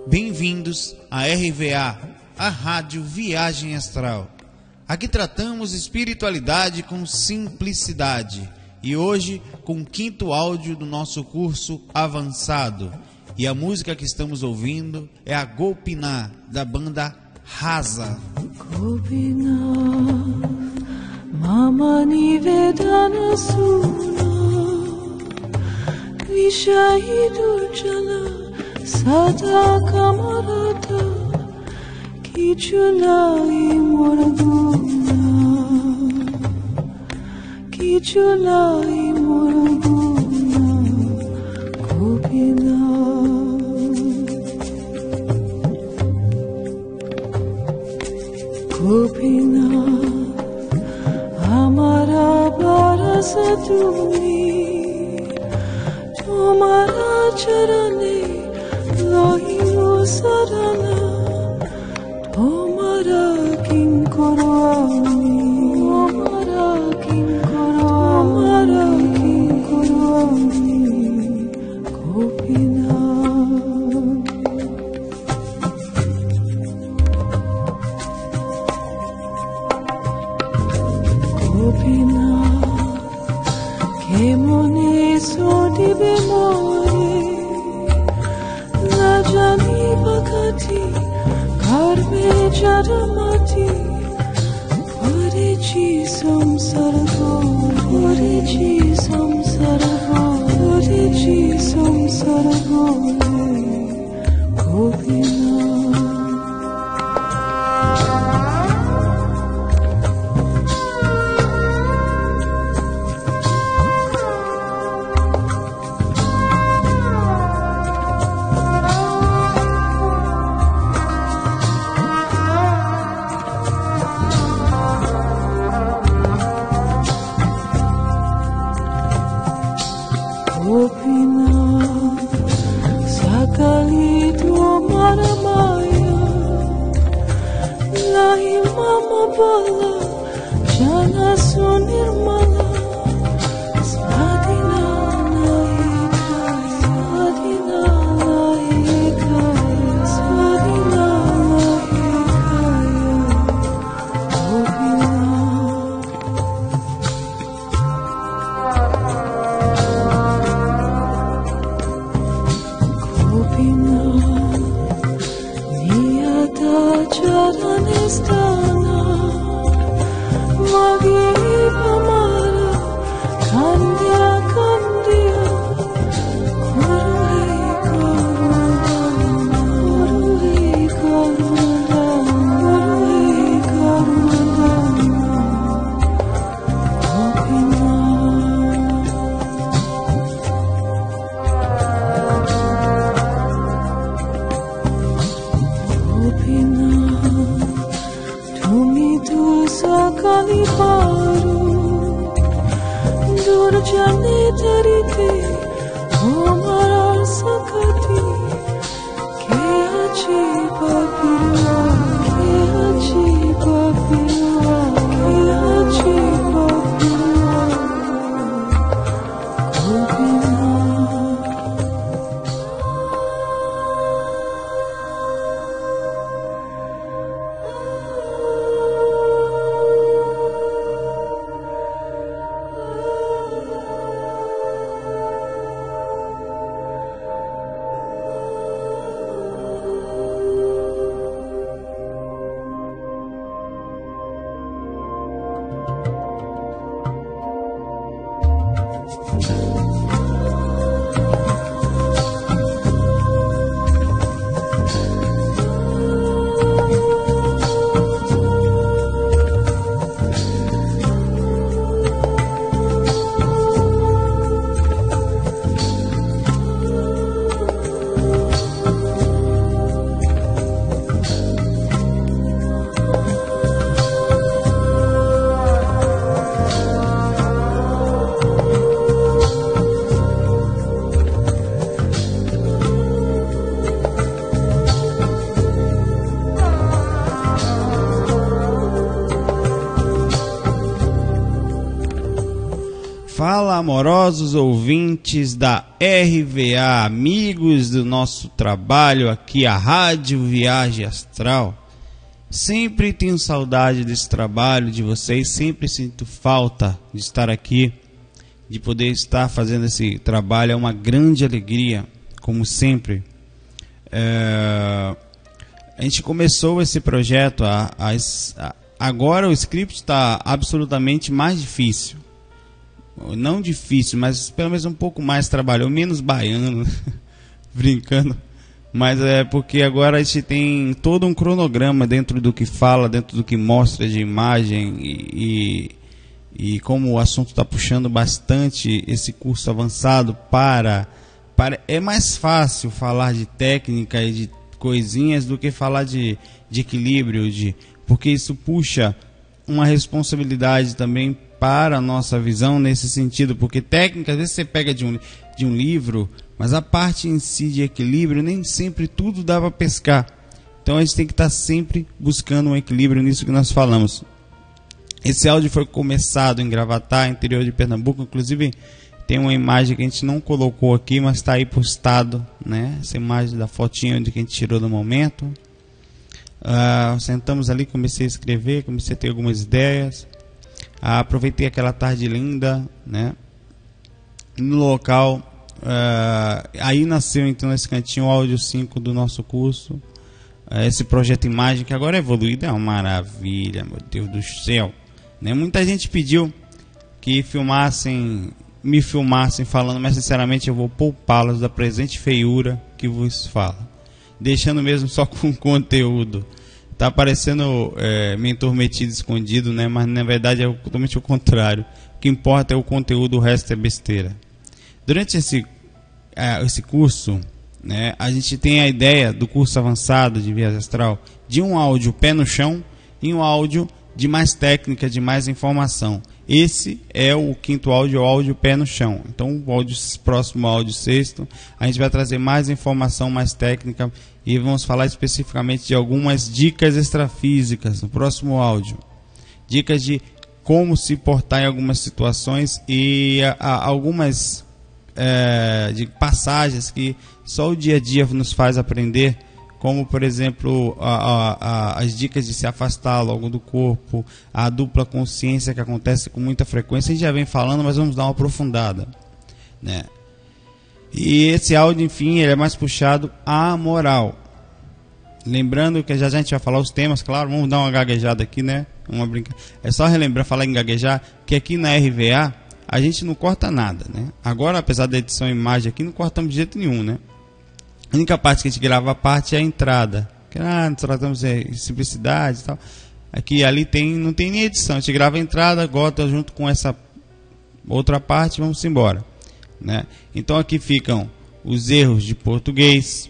Bem-vindos à RVA, a Rádio Viagem Astral. Aqui tratamos espiritualidade com simplicidade e hoje com o 5º áudio do nosso curso avançado. E a música que estamos ouvindo é a Gopinath, da banda Rasa. Gopinath, Mama Nivedana Suna, Vishai Durjana Sada Kamarata, Kichulai Moraguna, Kichulai Moraguna, Gopinath, Gopinath, Amara Barasa Tumi, Tumara Charane Lohimu Sarana, Tomara Kim Korwami, Tomara Kim Korwami, Tomara Kim Korwami, Gopinath. Gopinath, Kemone Sodi Bemore, Najani Bhakati, Karme Jaramati, Orichi Samsargo, Orichi Samsargo, Orichi Samsargo, Gopinath. Gopinath, Sakali Tomara Maya, Lahi Mama Bala, Jana Sunirmala, Smadina Naikaya, Smadina Naikaya, Smadina Naikaya, Gopinath. Gopinath, Niyata Charanistana, Magi Pamara, Kandya Kandya, Kuruli Karundana, Kuruli Karundana, Kuruli Karundana, Gopinath. Gopinath, Fala, amorosos ouvintes da RVA, amigos do nosso trabalho aqui, a Rádio Viagem Astral. Sempre tenho saudade desse trabalho de vocês, sempre sinto falta de estar aqui, de poder estar fazendo esse trabalho. É uma grande alegria, como sempre. A gente começou esse projeto, agora o script está absolutamente mais difícil. Não difícil, mas pelo menos um pouco mais trabalhoso, menos baiano, brincando. Mas é porque agora a gente tem todo um cronograma dentro do que fala, dentro do que mostra de imagem e como o assunto está puxando bastante esse curso avançado é mais fácil falar de técnica e de coisinhas do que falar de equilíbrio, porque isso puxa uma responsabilidade também para a nossa visão nesse sentido, porque técnica, às vezes você pega de um livro, mas a parte em si de equilíbrio, nem sempre tudo dá para pescar. Então a gente tem que estar sempre buscando um equilíbrio nisso que nós falamos. Esse áudio foi começado em Gravatá, interior de Pernambuco, inclusive tem uma imagem que a gente não colocou aqui, mas está aí postado, né? Essa imagem da fotinha onde que a gente tirou do momento. Sentamos ali, comecei a escrever, comecei a ter algumas ideias. Aproveitei aquela tarde linda, né? No local. Aí nasceu então esse cantinho, o áudio 5 do nosso curso. Esse projeto imagem que agora é evoluído, é uma maravilha, meu Deus do céu, né? Muita gente pediu que me filmassem falando, mas sinceramente eu vou poupá-los da presente feiura que vos falo, deixando mesmo só com conteúdo. Tá parecendo mentor metido escondido, né? Mas na verdade é totalmente o contrário. O que importa é o conteúdo, o resto é besteira. Durante esse curso, né, a gente tem a ideia do curso avançado de viagem astral de um áudio pé no chão e um áudio de mais técnica, de mais informação. Esse é o quinto áudio, o áudio pé no chão. Então o próximo áudio sexto, a gente vai trazer mais informação, mais técnica, e vamos falar especificamente de algumas dicas extrafísicas no próximo áudio. Dicas de como se portar em algumas situações e algumas de passagens que só o dia a dia nos faz aprender, como por exemplo as dicas de se afastar logo do corpo, a dupla consciência que acontece com muita frequência. A gente já vem falando, mas vamos dar uma aprofundada, né? E esse áudio, enfim, ele é mais puxado à moral. Lembrando que já a gente vai falar os temas, claro, vamos dar uma gaguejada aqui, né? É só relembrar, falar em gaguejar, que aqui na RVA a gente não corta nada, né? Agora, apesar da edição e imagem aqui, não cortamos de jeito nenhum, né? A única parte que a gente grava a parte é a entrada. Nós tratamos de simplicidade e tal. Aqui ali não tem nem edição. A gente grava a entrada, gota junto com essa outra parte, vamos embora, né? Então aqui ficam os erros de português,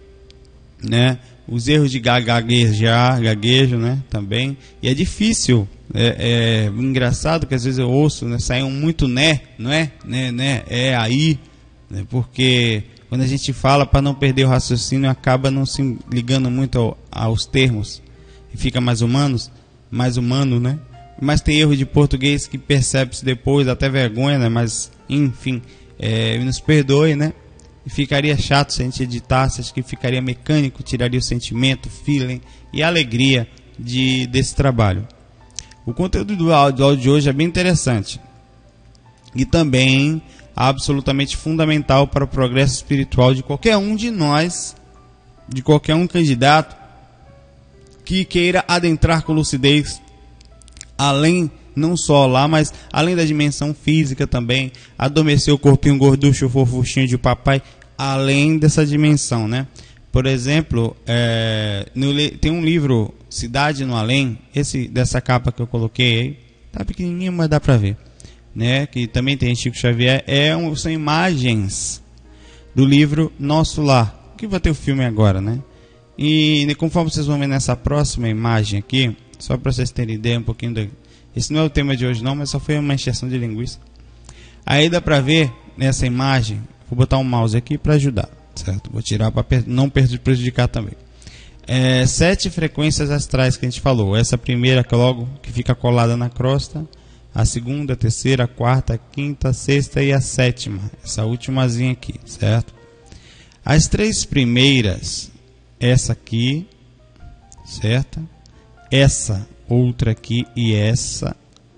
né? Os erros de gaguejo, né? Também. E é difícil. É engraçado que às vezes eu ouço, né? Sai muito né, não é? Né? É aí, né? Porque quando a gente fala, para não perder o raciocínio, acaba não se ligando muito aos termos e fica mais humano, né? Mas tem erro de português que percebe-se depois, até vergonha, né? Mas enfim, nos perdoe, né? E ficaria chato se a gente editasse, acho que ficaria mecânico, tiraria o sentimento, o feeling e a alegria desse trabalho. O conteúdo do áudio de hoje é bem interessante e também absolutamente fundamental para o progresso espiritual de qualquer um de nós, de qualquer um candidato que queira adentrar com lucidez além, não só lá, mas além da dimensão física também, adormecer o corpinho gorducho, fofuchinho de papai, além dessa dimensão, né? Por exemplo, tem um livro, Cidade no Além, dessa capa que eu coloquei aí, tá pequenininho, mas dá pra ver, né? Que também tem Chico Xavier, são imagens do livro Nosso Lar, que vai ter o filme agora, né? E conforme vocês vão ver nessa próxima imagem aqui, só para vocês terem ideia um pouquinho esse não é o tema de hoje não, mas só foi uma encheção de linguiça. Aí dá pra ver nessa imagem, vou botar um mouse aqui para ajudar, certo? Vou tirar para não prejudicar também. 7 frequências astrais que a gente falou. Essa primeira que fica colada na crosta, a segunda, a terceira, a quarta, a quinta, a sexta e a sétima. Essa ultimazinha aqui, certo? As três primeiras, essa aqui, certo? Essa outra aqui e essa.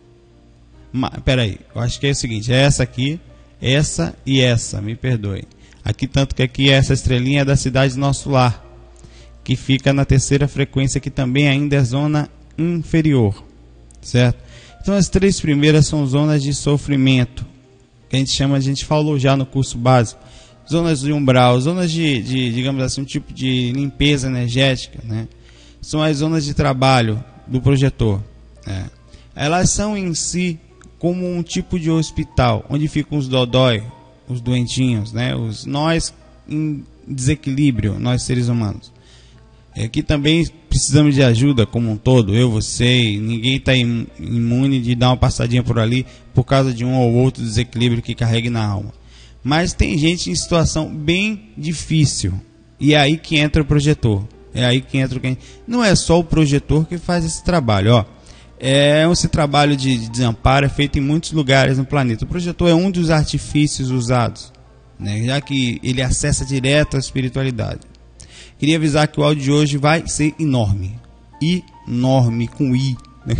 Peraí, eu acho que é o seguinte, é essa aqui, essa e essa, me perdoe. Aqui, tanto que aqui essa estrelinha é da cidade Nosso Lar, que fica na terceira frequência, que também ainda é zona inferior, certo? Então as três primeiras são zonas de sofrimento, que a gente falou já no curso básico, zonas de umbral, zonas de digamos assim, um tipo de limpeza energética, né? São as zonas de trabalho do projetor, né? Elas são em si como um tipo de hospital, onde ficam os dodói, os doentinhos, né? Nós em desequilíbrio, nós seres humanos. Aqui também precisamos de ajuda como um todo, eu, você, ninguém está imune de dar uma passadinha por ali por causa de um ou outro desequilíbrio que carregue na alma. Mas tem gente em situação bem difícil, e é aí que entra o projetor. É aí que entra quem. Não é só o projetor que faz esse trabalho, ó. Esse trabalho de desamparo é feito em muitos lugares no planeta. O projetor é um dos artifícios usados, né, já que ele acessa direto a espiritualidade. Queria avisar que o áudio de hoje vai ser enorme. Enorme, com I. Né?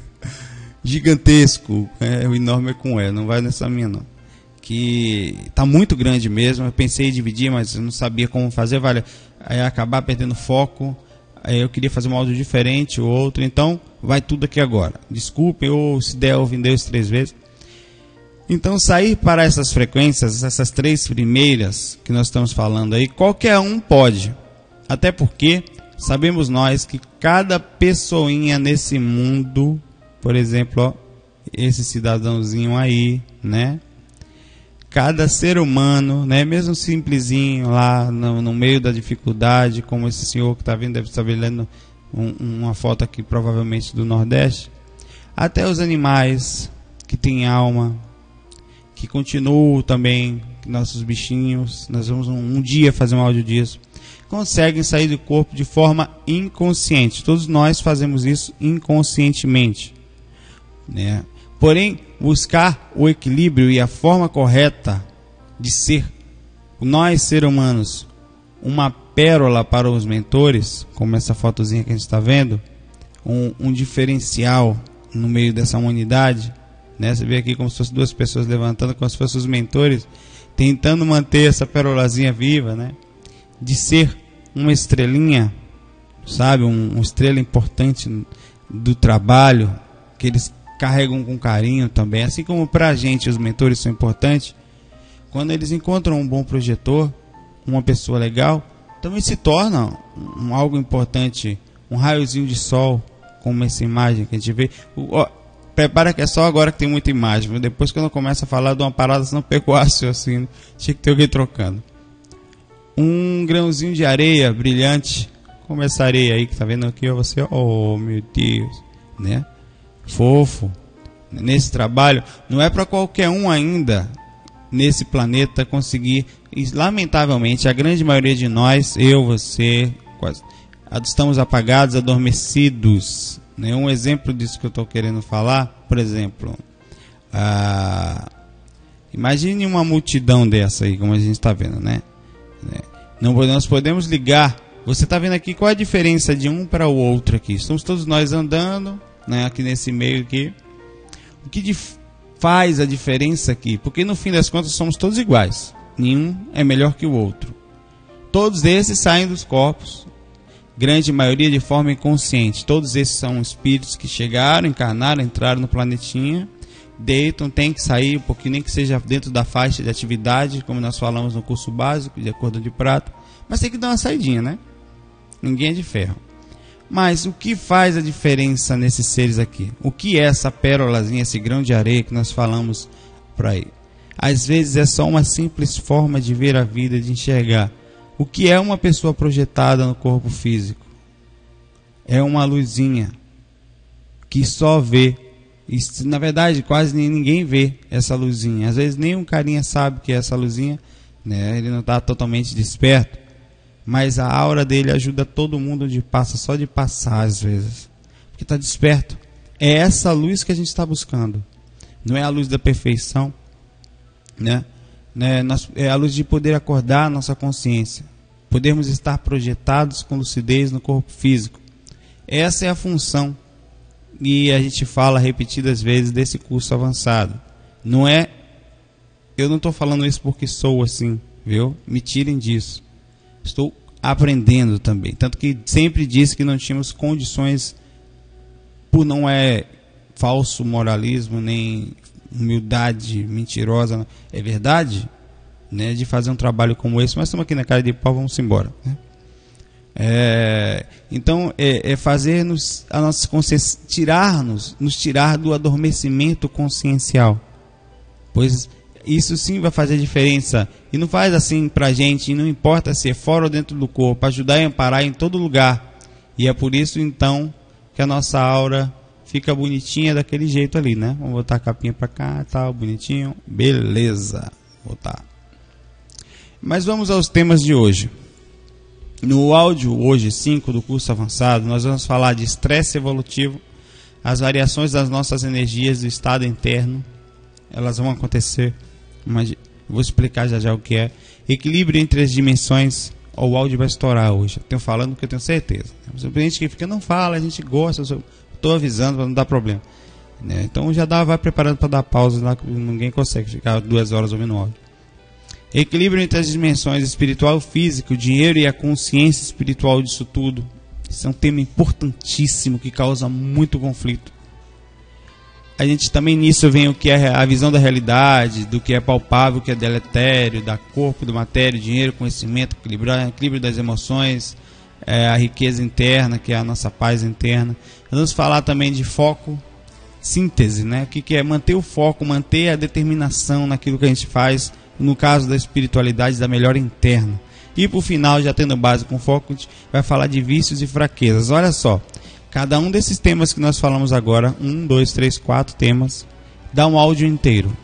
Gigantesco. O enorme é com E, não vai nessa minha não. Que está muito grande mesmo. Eu pensei em dividir, mas eu não sabia como fazer. Vai acabar perdendo foco. Eu queria fazer um áudio diferente, o outro. Então, vai tudo aqui agora. Desculpem, ou se der, eu vim 3 vezes. Então, sair para essas frequências, essas três primeiras que nós estamos falando aí, qualquer um pode. Até porque sabemos nós que cada pessoinha nesse mundo, por exemplo, ó, esse cidadãozinho aí, né? Cada ser humano, né, mesmo simplesinho lá no meio da dificuldade, como esse senhor que está vindo, deve estar vendo uma foto aqui provavelmente do Nordeste, até os animais que têm alma, que continuam também, nossos bichinhos, nós vamos um dia fazer um áudio disso, conseguem sair do corpo de forma inconsciente. Todos nós fazemos isso inconscientemente, né? Porém, buscar o equilíbrio e a forma correta de ser, nós, seres humanos, uma pérola para os mentores, como essa fotozinha que a gente está vendo, um diferencial no meio dessa humanidade, né? Você vê aqui como se fossem duas pessoas levantando, como se fossem os mentores, tentando manter essa pérolazinha viva, né? De ser uma estrelinha, sabe? Uma estrela importante do trabalho, que eles carregam com carinho também, assim como para a gente os mentores são importantes. Quando eles encontram um bom projetor, uma pessoa legal, também se torna algo importante, um raiozinho de sol, como essa imagem que a gente vê. Prepara que é só agora que tem muita imagem, depois que eu não começo a falar de uma parada, senão perco o raciocínio, tinha que ter alguém trocando. Um grãozinho de areia brilhante, como essa areia aí que tá vendo aqui, ó, você, oh meu Deus, né? Fofo, nesse trabalho, não é para qualquer um ainda nesse planeta conseguir, e lamentavelmente a grande maioria de nós, eu, você, quase, estamos apagados, adormecidos, né? Um exemplo disso que eu estou querendo falar, por exemplo, imagine uma multidão dessa aí, como a gente está vendo, né? Nós podemos ligar, você está vendo aqui qual é a diferença de um para o outro aqui, estamos todos nós andando, né, aqui nesse meio aqui. O que faz a diferença aqui? Porque no fim das contas somos todos iguais, nenhum é melhor que o outro. Todos esses saem dos corpos, grande maioria de forma inconsciente. Todos esses são espíritos que chegaram, encarnaram, entraram no planetinha, deitam, tem que sair um pouquinho, nem que seja dentro da faixa de atividade, como nós falamos no curso básico de acordo de prata, mas tem que dar uma saidinha, né? Ninguém é de ferro. Mas o que faz a diferença nesses seres aqui? O que é essa pérolazinha, esse grão de areia que nós falamos por aí? Às vezes é só uma simples forma de ver a vida, de enxergar. O que é uma pessoa projetada no corpo físico? É uma luzinha que só vê. E, na verdade, quase ninguém vê essa luzinha. Às vezes nem um carinha sabe que é essa luzinha, né? Ele não está totalmente desperto. Mas a aura dele ajuda todo mundo onde passa, só de passar às vezes, porque está desperto. É essa luz que a gente está buscando. não é a luz da perfeição, né? É a luz de poder acordar a nossa consciência, podermos estar projetados com lucidez no corpo físico. Essa é a função, e a gente fala repetidas vezes desse curso avançado. Eu não estou falando isso porque sou assim, viu? Me tirem disso. Estou aprendendo também, tanto que sempre disse que não tínhamos condições, por não é falso moralismo nem humildade mentirosa, é verdade, né, de fazer um trabalho como esse, mas estamos aqui na cara de pau, vamos embora, né? Então fazer a nossa consciência, nos tirar do adormecimento consciencial, pois isso sim vai fazer diferença, e não faz assim pra gente, e não importa se é fora ou dentro do corpo, ajudar e amparar em todo lugar. E é por isso então que a nossa aura fica bonitinha daquele jeito ali, né? Vamos botar a capinha pra cá, tal, bonitinho, beleza, botar. Mas vamos aos temas de hoje. No áudio hoje 5 do curso avançado, nós vamos falar de estresse evolutivo, as variações das nossas energias do estado interno, elas vão acontecer, mas vou explicar já o que é. Equilíbrio entre as dimensões. O áudio vai estourar hoje, eu tenho falando porque eu tenho certeza. Tem gente que fica, não fala, a gente gosta, estou avisando para não dar problema, né? Então já vai preparando para dar pausa lá, ninguém consegue ficar 2 horas ouvindo áudio. Equilíbrio entre as dimensões espiritual e físico, o dinheiro e a consciência espiritual disso tudo. Isso é um tema importantíssimo que causa muito conflito. A gente também nisso vem o que é a visão da realidade, do que é palpável, o que é deletério, da corpo, do matéria, dinheiro, conhecimento, equilíbrio das emoções, a riqueza interna, que é a nossa paz interna. Vamos falar também de foco, síntese, né? O que é manter o foco, manter a determinação naquilo que a gente faz, no caso da espiritualidade, da melhora interna. E por final, já tendo base com foco, a gente vai falar de vícios e fraquezas. Olha só, cada um desses temas que nós falamos agora, 1, 2, 3, 4 temas, dá um áudio inteiro.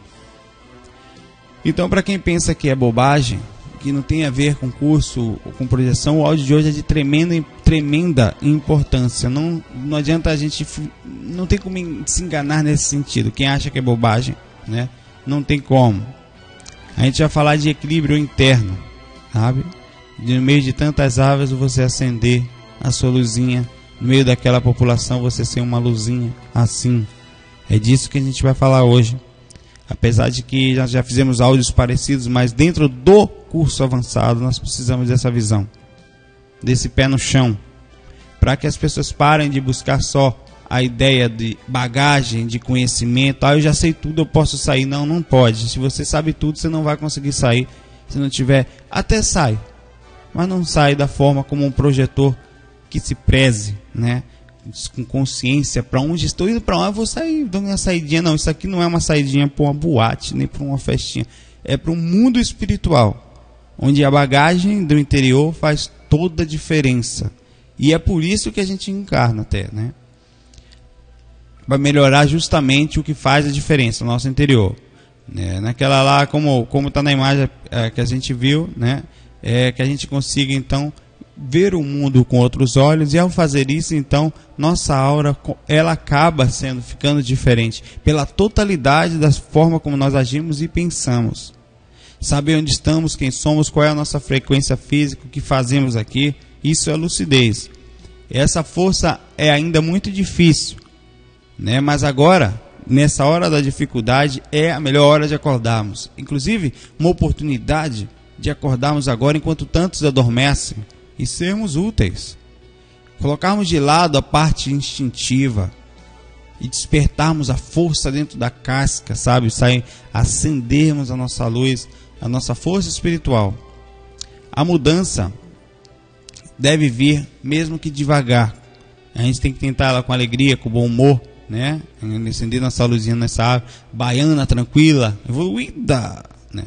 Então, para quem pensa que é bobagem, que não tem a ver com curso ou com projeção, o áudio de hoje é de tremenda importância. Não adianta a gente, não tem como se enganar nesse sentido. Quem acha que é bobagem, né? Não tem como. A gente vai falar de equilíbrio interno, sabe? No meio de tantas árvores você acender a sua luzinha, no meio daquela população você ser uma luzinha assim. É disso que a gente vai falar hoje. Apesar de que já fizemos áudios parecidos, mas dentro do curso avançado nós precisamos dessa visão, desse pé no chão, para que as pessoas parem de buscar só a ideia de bagagem, de conhecimento. Eu já sei tudo, eu posso sair. Não pode. Se você sabe tudo, você não vai conseguir sair. Se não tiver, até sai, mas não sai da forma como um projetor que se preze, né? Com consciência, para onde estou indo, para onde eu vou sair, dou uma saidinha. Não, isso aqui não é uma saidinha para uma boate, nem para uma festinha, é para um mundo espiritual, onde a bagagem do interior faz toda a diferença. E é por isso que a gente encarna até, né? Vai melhorar justamente o que faz a diferença no nosso interior, né? Naquela lá, como está na imagem que a gente viu, né? Que a gente consiga então ver o mundo com outros olhos, e ao fazer isso, então, nossa aura, ela acaba ficando diferente, pela totalidade da forma como nós agimos e pensamos. Saber onde estamos, quem somos, qual é a nossa frequência física, o que fazemos aqui, isso é lucidez. Essa força é ainda muito difícil, né? Mas agora, nessa hora da dificuldade, é a melhor hora de acordarmos. Inclusive, uma oportunidade de acordarmos agora enquanto tantos adormecem, e sermos úteis, colocarmos de lado a parte instintiva e despertarmos a força dentro da casca, sabe? Acendermos a nossa luz, a nossa força espiritual. A mudança deve vir, mesmo que devagar. A gente tem que tentar ela com alegria, com bom humor, né? Acender nossa luzinha nessa árvore, baiana, tranquila, evoluída, né?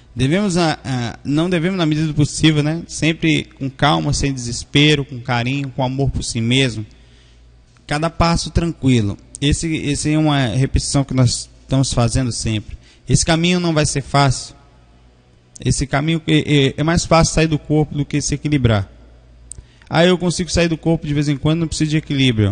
Não devemos, na medida do possível, né? Sempre com calma, sem desespero, com carinho, com amor por si mesmo. Cada passo tranquilo. Esse é uma repetição que nós estamos fazendo sempre. Esse caminho não vai ser fácil. Esse caminho é mais fácil sair do corpo do que se equilibrar. Eu consigo sair do corpo de vez em quando, não preciso de equilíbrio.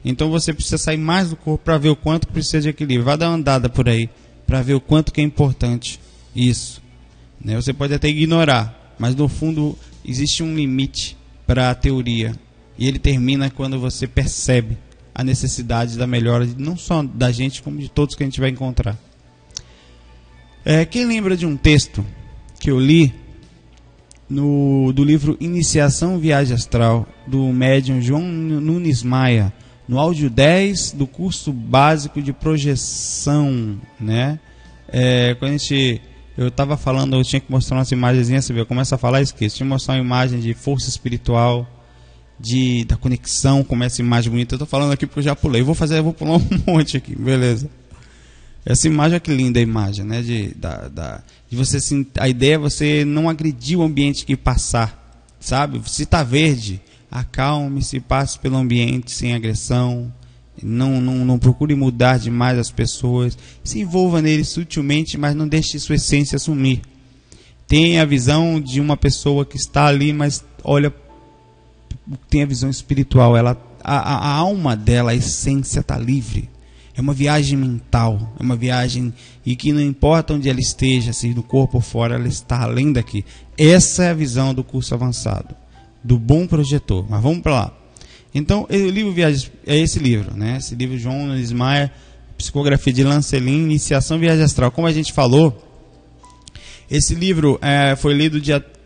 Então você precisa sair mais do corpo para ver o quanto precisa de equilíbrio. Vai dar uma andada por aí para ver o quanto que é importante isso, né? Você pode até ignorar, mas no fundo existe um limite para a teoria, e ele termina quando você percebe a necessidade da melhora, não só da gente, como de todos que a gente vai encontrar. Quem lembra de um texto que eu li do livro Iniciação Viagem Astral, do médium João Nunes Maia, no áudio 10 do curso básico de projeção, né? Quando eu estava falando, eu tinha que mostrar umas imagenzinhas, você vê, eu começo a falar e esqueço. Tinha que mostrar uma imagem de força espiritual, da conexão, como essa imagem bonita. Eu estou falando aqui porque eu já pulei. Eu vou pular um monte aqui, beleza. Essa imagem, olha que linda a imagem, né? De você, assim, a ideia é você não agredir o ambiente que passar, sabe? Se está verde, acalme-se, passe pelo ambiente sem agressão. Não procure mudar demais as pessoas. Se envolva neles sutilmente, mas não deixe sua essência sumir. Tenha a visão de uma pessoa que está ali, mas olha, tem a visão espiritual. A alma dela, a essência está livre. É uma viagem mental, é uma viagem e que não importa onde ela esteja, se no corpo ou fora, ela está além daqui. Essa é a visão do curso avançado, do bom projetor. Mas vamos para lá. Então, o livro Viagem é esse livro, né? Esse livro João Nunes Maia, Psicografia de Lancelin, Iniciação Viagem Astral. Como a gente falou, esse livro foi lido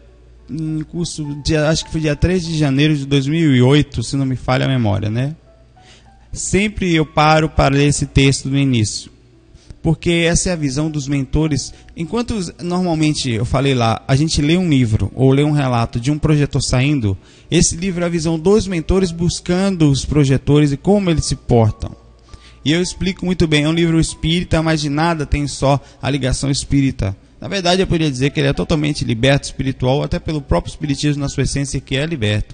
acho que foi dia 3 de janeiro de 2008, se não me falha a memória, né? Sempre eu paro para ler esse texto no início, porque essa é a visão dos mentores. Enquanto normalmente, eu falei lá, a gente lê um livro ou lê um relato de um projetor saindo, esse livro é a visão dos mentores buscando os projetores e como eles se portam. E eu explico muito bem, é um livro espírita, mas de nada tem só a ligação espírita. Na verdade, eu poderia dizer que ele é totalmente liberto espiritual, até pelo próprio espiritismo na sua essência, que é liberto.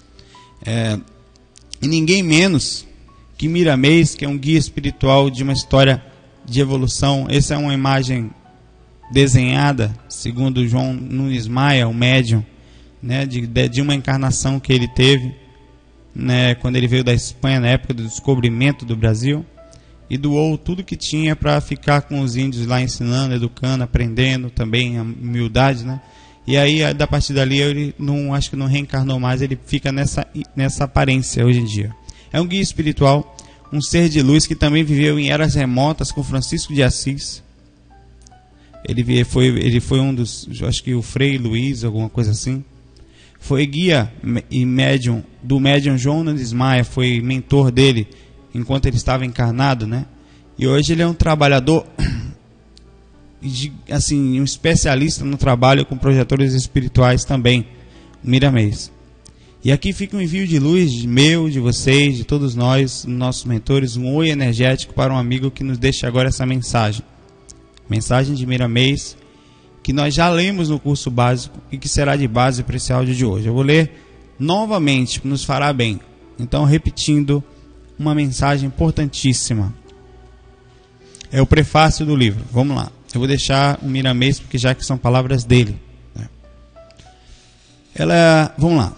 E ninguém menos que Miramês, que é um guia espiritual de uma história de evolução. Essa é uma imagem desenhada, segundo João Nunes Maia, o médium, né, de uma encarnação que ele teve, né, quando ele veio da Espanha, na época do descobrimento do Brasil, e doou tudo que tinha para ficar com os índios lá ensinando, educando, aprendendo também a humildade, né? E aí, a partir dali, ele acho que não reencarnou mais, ele fica nessa aparência hoje em dia. É um guia espiritual, um ser de luz que também viveu em eras remotas com Francisco de Assis. Ele foi um dos, acho que o Frei Luiz, alguma coisa assim. Foi guia e médium do médium João Nunes Maia, foi mentor dele enquanto ele estava encarnado, né? E hoje ele é um trabalhador, assim, um especialista no trabalho com projetores espirituais também, Miramês. E aqui fica um envio de luz meu, de vocês, de todos nós, nossos mentores, um oi energético para um amigo que nos deixa agora essa mensagem. Mensagem de Miramês, que nós já lemos no curso básico e que será de base para esse áudio de hoje. Eu vou ler novamente, nos fará bem. Então, repetindo, uma mensagem importantíssima. É o prefácio do livro. Vamos lá. Eu vou deixar o Miramês, porque já que são palavras dele, né? Vamos lá.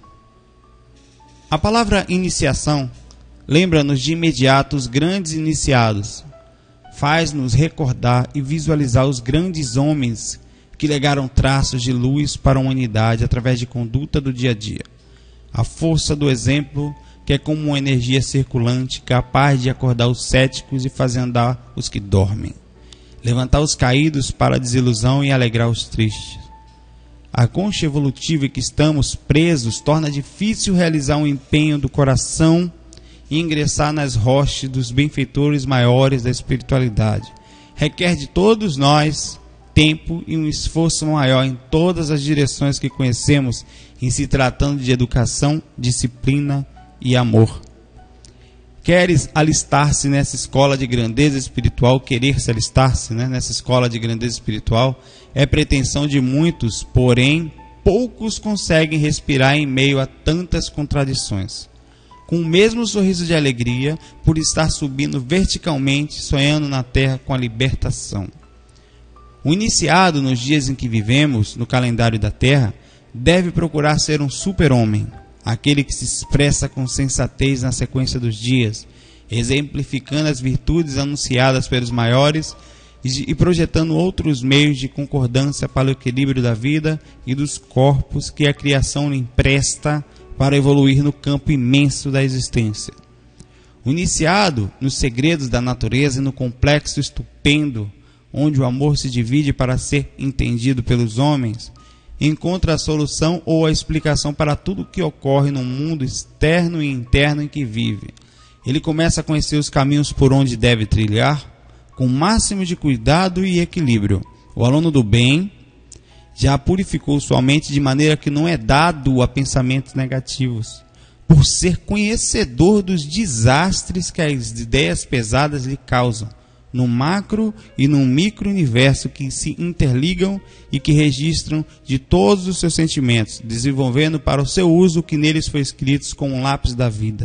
A palavra iniciação lembra-nos de imediato os grandes iniciados. Faz-nos recordar e visualizar os grandes homens que legaram traços de luz para a humanidade através de conduta do dia a dia. A força do exemplo, que é como uma energia circulante capaz de acordar os céticos e fazer andar os que dormem, levantar os caídos para a desilusão e alegrar os tristes. A concha evolutiva em que estamos presos torna difícil realizar um empenho do coração e ingressar nas rochas dos benfeitores maiores da espiritualidade. Requer de todos nós tempo e um esforço maior em todas as direções que conhecemos, em se tratando de educação, disciplina e amor. Queres alistar-se nessa escola de grandeza espiritual, querer-se alistar-se, né, nessa escola de grandeza espiritual, é pretensão de muitos, porém, poucos conseguem respirar em meio a tantas contradições. Com o mesmo sorriso de alegria, por estar subindo verticalmente, sonhando na terra com a libertação. O iniciado nos dias em que vivemos, no calendário da terra, deve procurar ser um super-homem, aquele que se expressa com sensatez na sequência dos dias, exemplificando as virtudes anunciadas pelos maiores e projetando outros meios de concordância para o equilíbrio da vida e dos corpos que a criação lhe empresta para evoluir no campo imenso da existência. O iniciado nos segredos da natureza e no complexo estupendo, onde o amor se divide para ser entendido pelos homens, encontra a solução ou a explicação para tudo o que ocorre no mundo externo e interno em que vive. Ele começa a conhecer os caminhos por onde deve trilhar, com o máximo de cuidado e equilíbrio. O aluno do bem já purificou sua mente de maneira que não é dado a pensamentos negativos, por ser conhecedor dos desastres que as ideias pesadas lhe causam, no macro e no micro-universo que se interligam e que registram de todos os seus sentimentos, desenvolvendo para o seu uso o que neles foi escrito com o lápis da vida.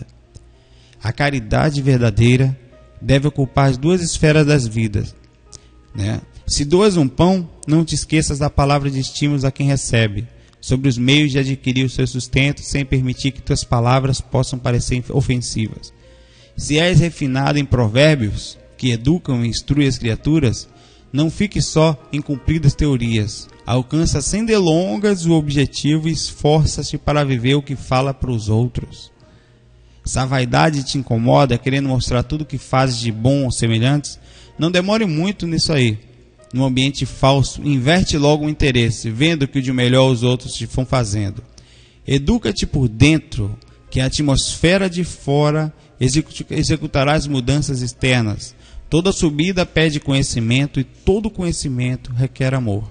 A caridade verdadeira deve ocupar as duas esferas das vidas, né? Se doas um pão, não te esqueças da palavra de estímulos a quem recebe, sobre os meios de adquirir o seu sustento, sem permitir que tuas palavras possam parecer ofensivas. Se és refinado em provérbios, que educam e instruem as criaturas, não fique só em cumpridas teorias. Alcança sem delongas o objetivo e esforça-te para viver o que fala para os outros. Se a vaidade te incomoda, querendo mostrar tudo o que fazes de bom aos semelhantes, não demore muito nisso aí. No ambiente falso, inverte logo o interesse, vendo que o de melhor os outros te vão fazendo. Educa-te por dentro, que a atmosfera de fora executará as mudanças externas. Toda subida pede conhecimento e todo conhecimento requer amor.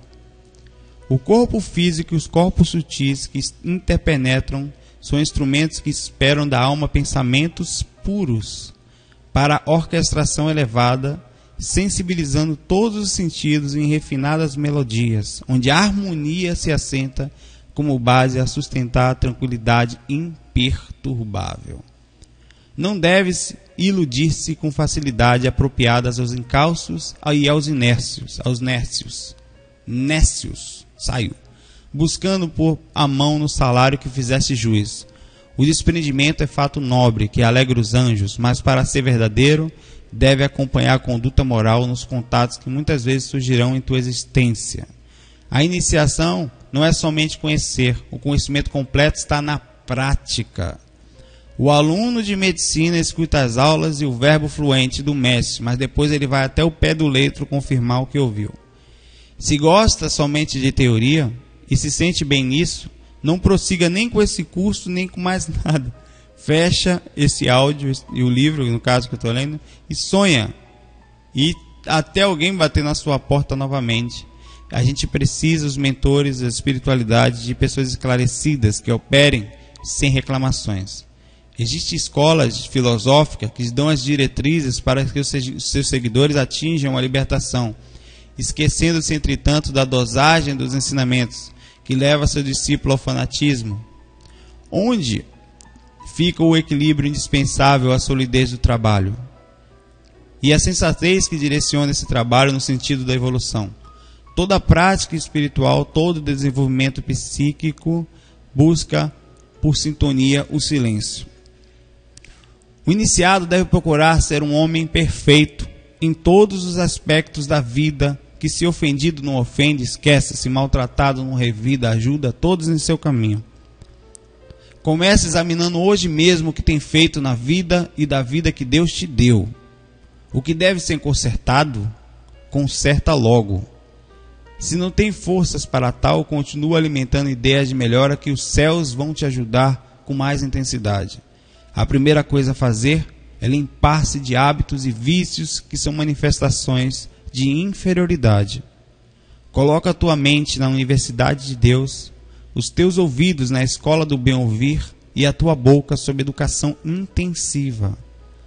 O corpo físico e os corpos sutis que interpenetram são instrumentos que esperam da alma pensamentos puros para a orquestração elevada, sensibilizando todos os sentidos em refinadas melodias, onde a harmonia se assenta como base a sustentar a tranquilidade imperturbável. Não deves iludir-se com facilidade apropriadas aos encalços e aos nécios, saiu, buscando pôr a mão no salário que fizeste juiz. O desprendimento é fato nobre, que alegra os anjos, mas para ser verdadeiro, deve acompanhar a conduta moral nos contatos que muitas vezes surgirão em tua existência. A iniciação não é somente conhecer, o conhecimento completo está na prática. O aluno de medicina escuta as aulas e o verbo fluente do mestre, mas depois ele vai até o pé do leitro confirmar o que ouviu. Se gosta somente de teoria e se sente bem nisso, não prossiga nem com esse curso, nem com mais nada. Fecha esse áudio e o livro, no caso que eu estou lendo, e sonha. E até alguém bater na sua porta novamente. A gente precisa, os mentores da espiritualidade, de pessoas esclarecidas que operem sem reclamações. Existem escolas filosóficas que dão as diretrizes para que os seus seguidores atinjam a libertação, esquecendo-se, entretanto, da dosagem dos ensinamentos, que leva seu discípulo ao fanatismo. Onde fica o equilíbrio indispensável à solidez do trabalho? E a sensatez que direciona esse trabalho no sentido da evolução. Toda prática espiritual, todo desenvolvimento psíquico busca, por sintonia, o silêncio. O iniciado deve procurar ser um homem perfeito em todos os aspectos da vida, que se ofendido não ofende, esquece, se maltratado não revida, ajuda todos em seu caminho. Comece examinando hoje mesmo o que tem feito na vida e da vida que Deus te deu. O que deve ser consertado, conserta logo. Se não tem forças para tal, continua alimentando ideias de melhora que os céus vão te ajudar com mais intensidade. A primeira coisa a fazer é limpar-se de hábitos e vícios que são manifestações de inferioridade. Coloca a tua mente na universidade de Deus, os teus ouvidos na escola do bem-ouvir e a tua boca sob educação intensiva.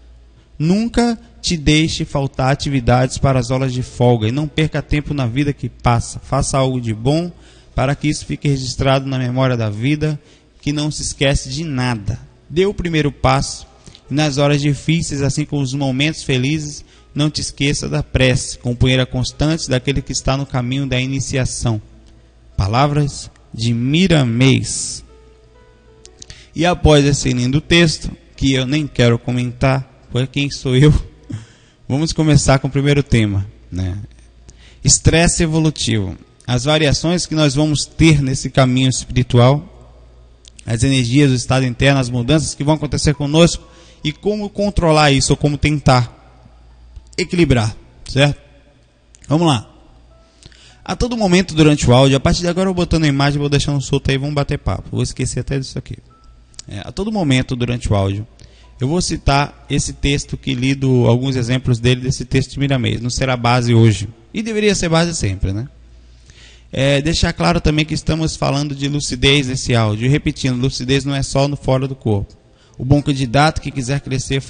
Nunca te deixe faltar atividades para as horas de folga e não perca tempo na vida que passa. Faça algo de bom para que isso fique registrado na memória da vida, que não se esquece de nada. Dê o primeiro passo e nas horas difíceis, assim como nos momentos felizes, não te esqueça da prece, companheira constante daquele que está no caminho da iniciação. Palavras de Miramês. E após esse lindo texto, que eu nem quero comentar, porque quem sou eu, vamos começar com o primeiro tema, né? Estresse evolutivo. As variações que nós vamos ter nesse caminho espiritual, as energias do estado interno, as mudanças que vão acontecer conosco e como controlar isso, ou como tentar equilibrar, certo? Vamos lá. A todo momento durante o áudio, a partir de agora eu vou botando a imagem, vou deixando solto aí, vamos bater papo. Vou esquecer até disso aqui. A todo momento durante o áudio, eu vou citar esse texto que lido alguns exemplos dele, desse texto de Miramês. Não será base hoje. E deveria ser base sempre, né? Deixar claro também que estamos falando de lucidez nesse áudio. E repetindo, lucidez não é só no fora do corpo. O bom candidato que quiser crescer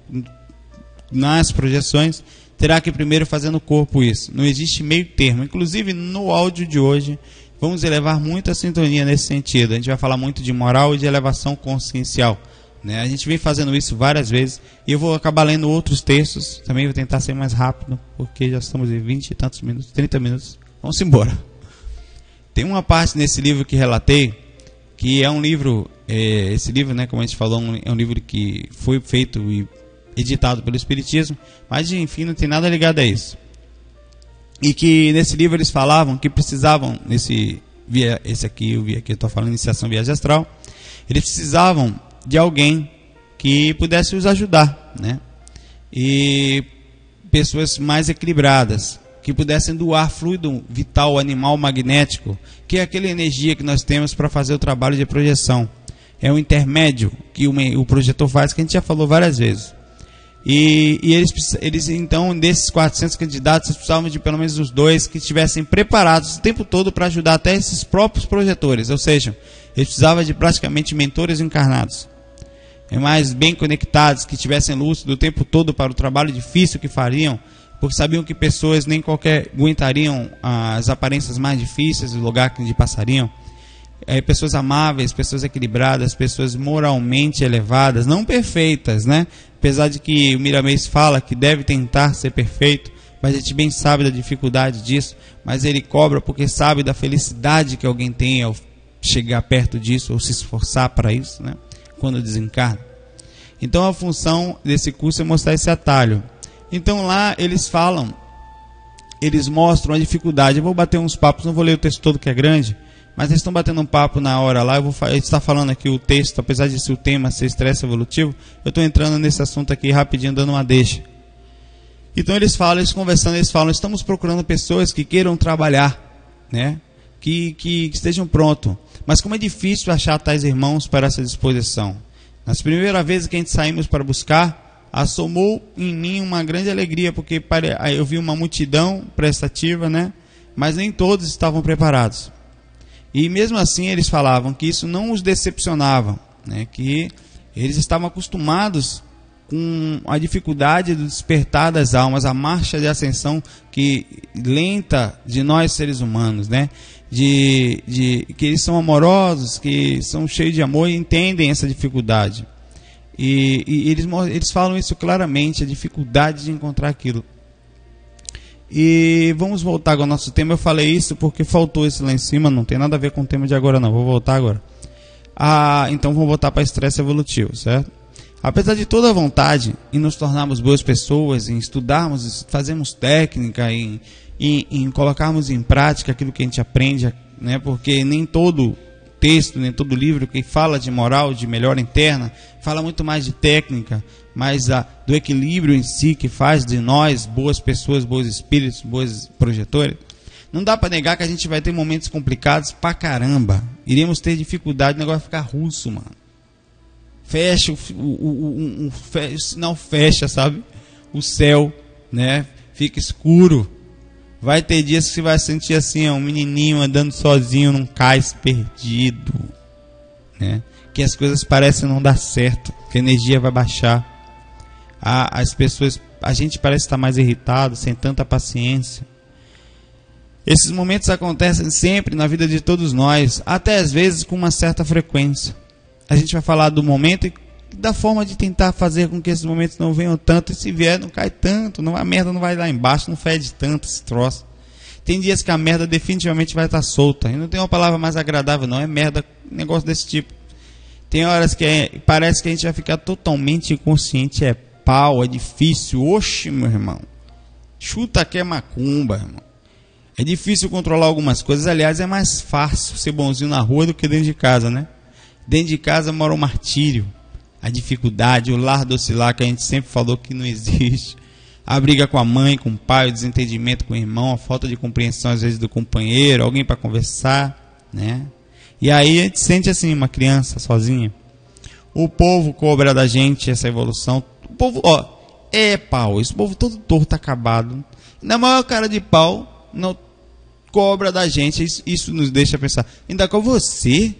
nas projeções, terá que primeiro fazer no corpo isso. Não existe meio termo. Inclusive, no áudio de hoje, vamos elevar muito a sintonia nesse sentido. A gente vai falar muito de moral e de elevação consciencial, né? A gente vem fazendo isso várias vezes. E eu vou acabar lendo outros textos. Também vou tentar ser mais rápido, porque já estamos em 20 e tantos minutos, 30 minutos. Vamos embora. Tem uma parte nesse livro que relatei, que é um livro, esse livro, né, como a gente falou, é um livro que foi feito e editado pelo Espiritismo, mas enfim, não tem nada ligado a isso. E que nesse livro eles falavam que precisavam, esse aqui, eu estou falando Iniciação Viagem Astral, eles precisavam de alguém que pudesse os ajudar, né? E pessoas mais equilibradas, que pudessem doar fluido vital, animal, magnético, que é aquela energia que nós temos para fazer o trabalho de projeção. É o intermédio que o projetor faz, que a gente já falou várias vezes. E eles então, desses 400 candidatos, eles precisavam de pelo menos os 2 que estivessem preparados o tempo todo para ajudar até esses próprios projetores. Ou seja, eles precisavam de praticamente mentores encarnados, mais bem conectados, que tivessem lúcido o tempo todo para o trabalho difícil que fariam, porque sabiam que pessoas nem qualquer aguentariam as aparências mais difíceis do lugar que onde passariam. Pessoas amáveis, pessoas equilibradas, pessoas moralmente elevadas, não perfeitas, né? Apesar de que o Miramês fala que deve tentar ser perfeito, mas a gente bem sabe da dificuldade disso, mas ele cobra porque sabe da felicidade que alguém tem ao chegar perto disso, ou se esforçar para isso, né? Quando desencarna. Então a função desse curso é mostrar esse atalho. Então lá eles falam, eles mostram a dificuldade. Eu vou bater uns papos, não vou ler o texto todo que é grande, mas eles estão batendo um papo na hora lá. A gente está falando aqui o texto, apesar de ser o tema ser estresse evolutivo, eu estou entrando nesse assunto aqui rapidinho, dando uma deixa. Então eles falam, eles conversando, eles falam, estamos procurando pessoas que queiram trabalhar, né? Que estejam prontos. Mas como é difícil achar tais irmãos para essa disposição. Nas primeiras vezes que a gente saímos para buscar, assomou em mim uma grande alegria, porque eu vi uma multidão prestativa, né? Mas nem todos estavam preparados. E mesmo assim eles falavam que isso não os decepcionava, né? Que eles estavam acostumados com a dificuldade do despertar das almas, a marcha de ascensão lenta de nós seres humanos, né? Que eles são amorosos, que são cheios de amor e entendem essa dificuldade. E eles falam isso claramente, a dificuldade de encontrar aquilo. E vamos voltar ao nosso tema. Eu falei isso porque faltou esse lá em cima, não tem nada a ver com o tema de agora não, vou voltar agora. Então vamos voltar para estresse evolutivo, certo? Apesar de toda a vontade em nos tornarmos boas pessoas, em estudarmos, fazermos técnica, em colocarmos em prática aquilo que a gente aprende, né? Porque nem todo texto, nem todo livro que fala de moral, de melhora interna, fala muito mais de técnica, mas do equilíbrio em si, que faz de nós boas pessoas, bons espíritos, bons projetores. Não dá para negar que a gente vai ter momentos complicados pra caramba. Iremos ter dificuldade, o negócio vai ficar russo, mano. Fecha, o sinal fecha, sabe? O céu, né? Fica escuro. Vai ter dias que você vai sentir assim, um menininho andando sozinho num cais perdido, né? Que as coisas parecem não dar certo, que a energia vai baixar. As pessoas, a gente parece estar mais irritado, sem tanta paciência. Esses momentos acontecem sempre na vida de todos nós, até às vezes com uma certa frequência. A gente vai falar do momento e da forma de tentar fazer com que esses momentos não venham tanto, e se vier não cai tanto, a merda não vai lá embaixo, não fede tanto esse troço. Tem dias que a merda definitivamente vai estar solta, e não tem uma palavra mais agradável não, é merda, negócio desse tipo. Tem horas que parece que a gente vai ficar totalmente inconsciente. É pau, é difícil. Oxe, meu irmão. Chuta que é macumba, irmão. É difícil controlar algumas coisas. Aliás, é mais fácil ser bonzinho na rua do que dentro de casa, né? Dentro de casa mora o martírio, a dificuldade, o lar docilar que a gente sempre falou que não existe. A briga com a mãe, com o pai, o desentendimento com o irmão, a falta de compreensão às vezes do companheiro, alguém para conversar, né? E aí a gente sente assim, uma criança sozinha. O povo cobra da gente essa evolução. O povo, ó, é pau. Esse povo todo torto, acabado. Na maior cara de pau, não cobra da gente. Isso nos deixa pensar. Ainda com você?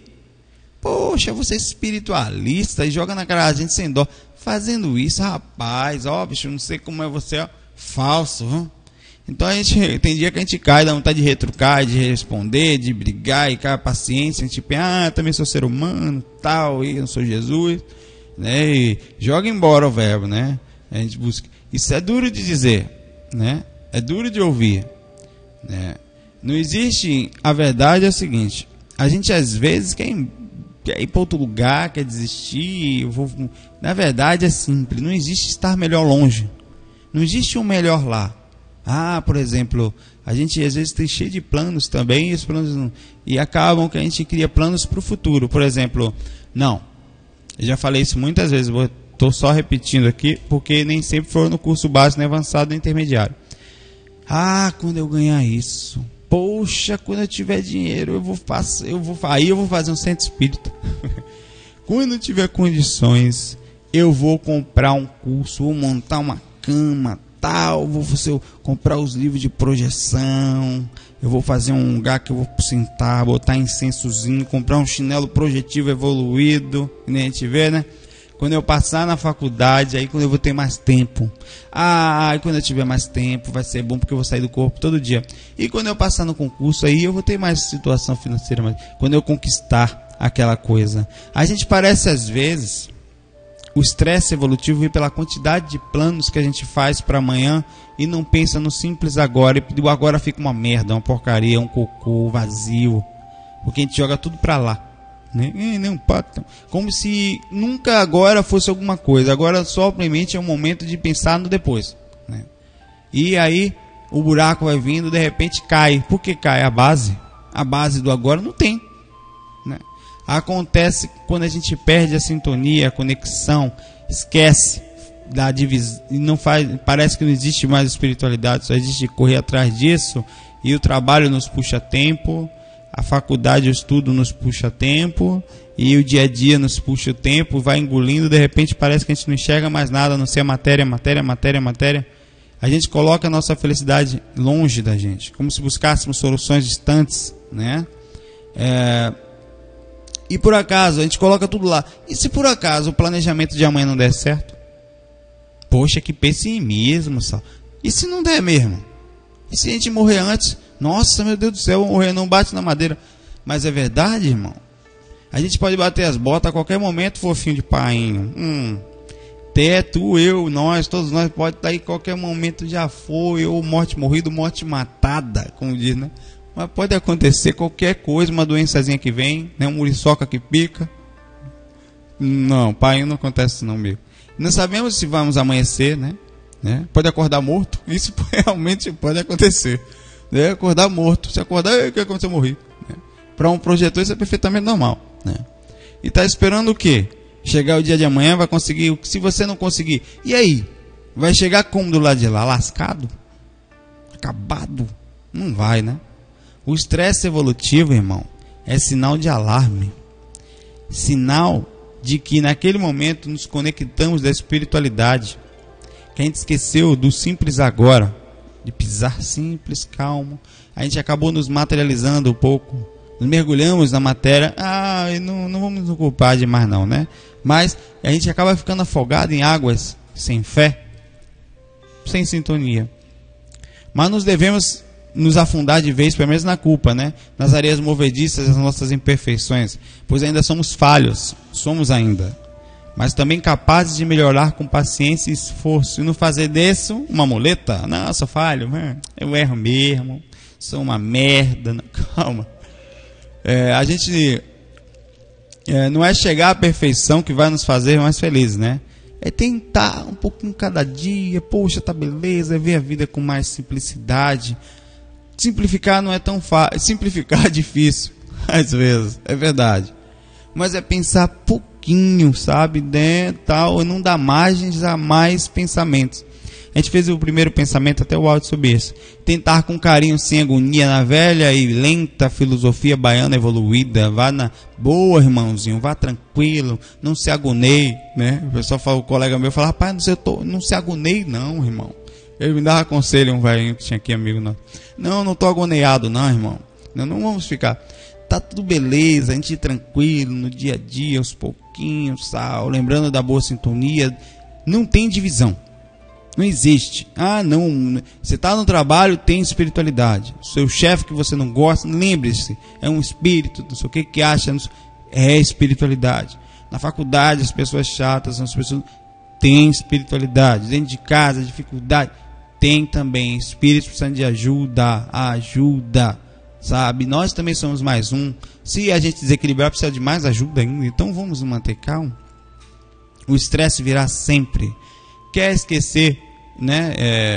Poxa, você é espiritualista e joga na cara da gente sem dó. Fazendo isso, rapaz, ó, bicho, não sei como é você, ó, falso, viu? Então a gente, tem dia que a gente cai, dá vontade de retrucar, de responder, de brigar, e cai a paciência, a gente pensa, também sou ser humano, tal, e eu não sou Jesus, né? E joga embora o verbo, né? A gente busca. Isso é duro de dizer, né? É duro de ouvir, né? Não existe, a verdade é o seguinte, a gente às vezes quer ir para outro lugar, quer desistir, na verdade é simples, não existe estar melhor longe, não existe um melhor lá. Por exemplo, a gente às vezes tem cheio de planos também, e os planos não, e acabam que a gente cria planos para o futuro. Por exemplo, eu já falei isso muitas vezes, estou só repetindo aqui, porque nem sempre foi no curso básico, nem avançado, nem intermediário. Quando eu ganhar isso, poxa, quando eu tiver dinheiro, aí eu vou fazer um centro espírita. Quando eu tiver condições, eu vou comprar um curso, vou montar uma cama, tal, vou comprar os livros de projeção, eu vou fazer um lugar que eu vou sentar, botar incensozinho, comprar um chinelo projetivo evoluído, que nem a gente vê, né? Quando eu passar na faculdade, aí quando eu vou ter mais tempo. E quando eu tiver mais tempo, vai ser bom porque eu vou sair do corpo todo dia. E quando eu passar no concurso, aí eu vou ter mais situação financeira, mas quando eu conquistar aquela coisa. A gente parece às vezes, o estresse evolutivo vem pela quantidade de planos que a gente faz para amanhã e não pensa no simples agora. E o agora fica uma merda, uma porcaria, um cocô vazio, porque a gente joga tudo para lá. Nem pacto. Como se nunca agora fosse alguma coisa. Agora somente é o momento de pensar no depois, né? E aí o buraco vai vindo, de repente cai. Por que cai? A base do agora não tem, né? Acontece quando a gente perde a sintonia, a conexão, esquece da divisão, e não faz, parece que não existe mais espiritualidade, só existe correr atrás disso, e o trabalho nos puxa tempo, a faculdade, o estudo nos puxa tempo, e o dia a dia nos puxa o tempo, vai engolindo, de repente parece que a gente não enxerga mais nada, a não ser a matéria. A gente coloca a nossa felicidade longe da gente, como se buscássemos soluções distantes, né? E por acaso, a gente coloca tudo lá. E se por acaso o planejamento de amanhã não der certo? Poxa, que pessimismo, só. E se não der mesmo? E se a gente morrer antes? Nossa, meu Deus do céu, morrer não bate na madeira. Mas é verdade, irmão? A gente pode bater as botas a qualquer momento, fofinho de painho. Tu, eu, nós, todos nós, pode estar aí qualquer momento, já foi, ou morte morrida, morte matada, como diz, né? Mas pode acontecer qualquer coisa, uma doençazinha que vem, né? Uma muriçoca que pica. Não, painho não acontece isso não, meu. Não sabemos se vamos amanhecer, né? Pode acordar morto, isso realmente pode acontecer. Acordar morto, se acordar, o que aconteceu? Morri, né? Para um projetor isso é perfeitamente normal, né? E tá esperando o quê? Chegar o dia de amanhã, vai conseguir. Se você não conseguir, e aí? Vai chegar como do lado de lá? Lascado? Acabado? Não vai, né? O estresse evolutivo, irmão, é sinal de alarme, sinal de que naquele momento nos conectamos da espiritualidade, que a gente esqueceu do simples agora, de pisar simples, calmo. A gente acabou nos materializando um pouco, nos mergulhamos na matéria. Não vamos nos culpar demais não, né? Mas a gente acaba ficando afogado em águas sem fé, sem sintonia. Mas nos devemos nos afundar de vez, pelo menos na culpa, né? Nas areias movediças das nossas imperfeições, pois ainda somos falhos, mas também capazes de melhorar com paciência e esforço, e não fazer disso uma muleta. Não, eu sou falho, eu erro mesmo, sou uma merda. Não, calma. A gente não é chegar à perfeição que vai nos fazer mais felizes, né? É tentar um pouquinho cada dia. Poxa, tá beleza, é ver a vida com mais simplicidade. Simplificar não é tão fácil. Simplificar é difícil, às vezes, é verdade. Mas é pensar pouquinho, sabe? Tal, e não dar margens a mais pensamentos. A gente fez o primeiro pensamento, até o áudio sobre isso. Tentar com carinho, sem agonia, na velha e lenta filosofia baiana evoluída. Vá na boa, irmãozinho, vá tranquilo, não se agoneie, né? O pessoal fala, o colega meu fala, rapaz, não se agoneie não, irmão. Ele me dava conselho, um velhinho que tinha aqui, amigo nosso. Não tô agoneado não, irmão. Não vamos ficar. Tá tudo beleza, a gente ir tranquilo no dia a dia, aos pouquinhos, tal. Lembrando da boa sintonia. Não tem divisão. Não existe. Não. Você está no trabalho, tem espiritualidade. Seu chefe que você não gosta, lembre-se, é um espírito, não sei o que acha, é espiritualidade. Na faculdade, as pessoas chatas, as pessoas têm espiritualidade. Dentro de casa, dificuldade, tem também. Espíritos precisando de ajuda, sabe? Nós também somos mais um. Se a gente desequilibrar, precisa de mais ajuda ainda. Então vamos nos manter calmo. O estresse virá sempre. Quer esquecer, né?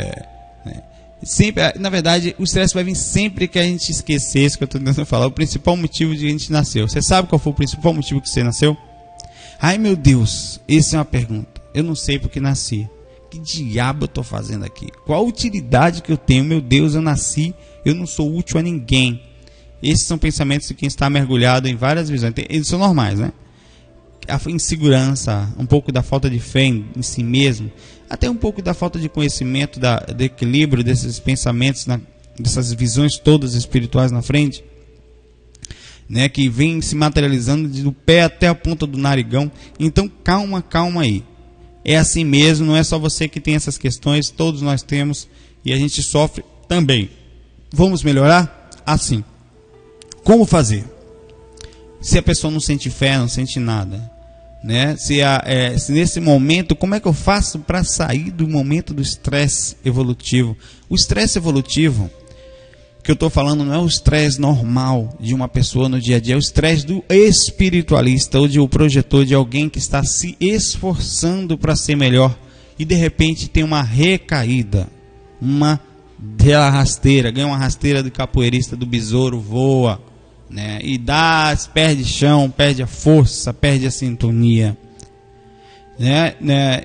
Sempre, na verdade, o estresse vai vir sempre que a gente esquecer isso que eu estou tentando falar. O principal motivo de a gente nasceu. Você sabe qual foi o principal motivo que você nasceu? Ai, meu Deus, essa é uma pergunta. Eu não sei porque nasci. Que diabo eu estou fazendo aqui? Qual a utilidade que eu tenho? Meu Deus, eu nasci, eu não sou útil a ninguém. Esses são pensamentos de quem está mergulhado em várias visões. Eles são normais, né? A insegurança, um pouco da falta de fé em si mesmo, até um pouco da falta de conhecimento, do equilíbrio desses pensamentos, dessas visões todas espirituais na frente, né, que vem se materializando do pé até a ponta do narigão. Então calma aí. É assim mesmo, não é só você que tem essas questões, todos nós temos e a gente sofre também. Vamos melhorar? Assim. Como fazer? Se a pessoa não sente fé, não sente nada, né? Se nesse momento, como é que eu faço para sair do momento do estresse evolutivo? O estresse evolutivo que eu estou falando não é o estresse normal de uma pessoa no dia a dia, é o estresse do espiritualista ou de um projetor, de alguém que está se esforçando para ser melhor e de repente tem uma recaída, ganha uma rasteira do capoeirista, do besouro, voa, né? E perde chão, perde a força, perde a sintonia, né?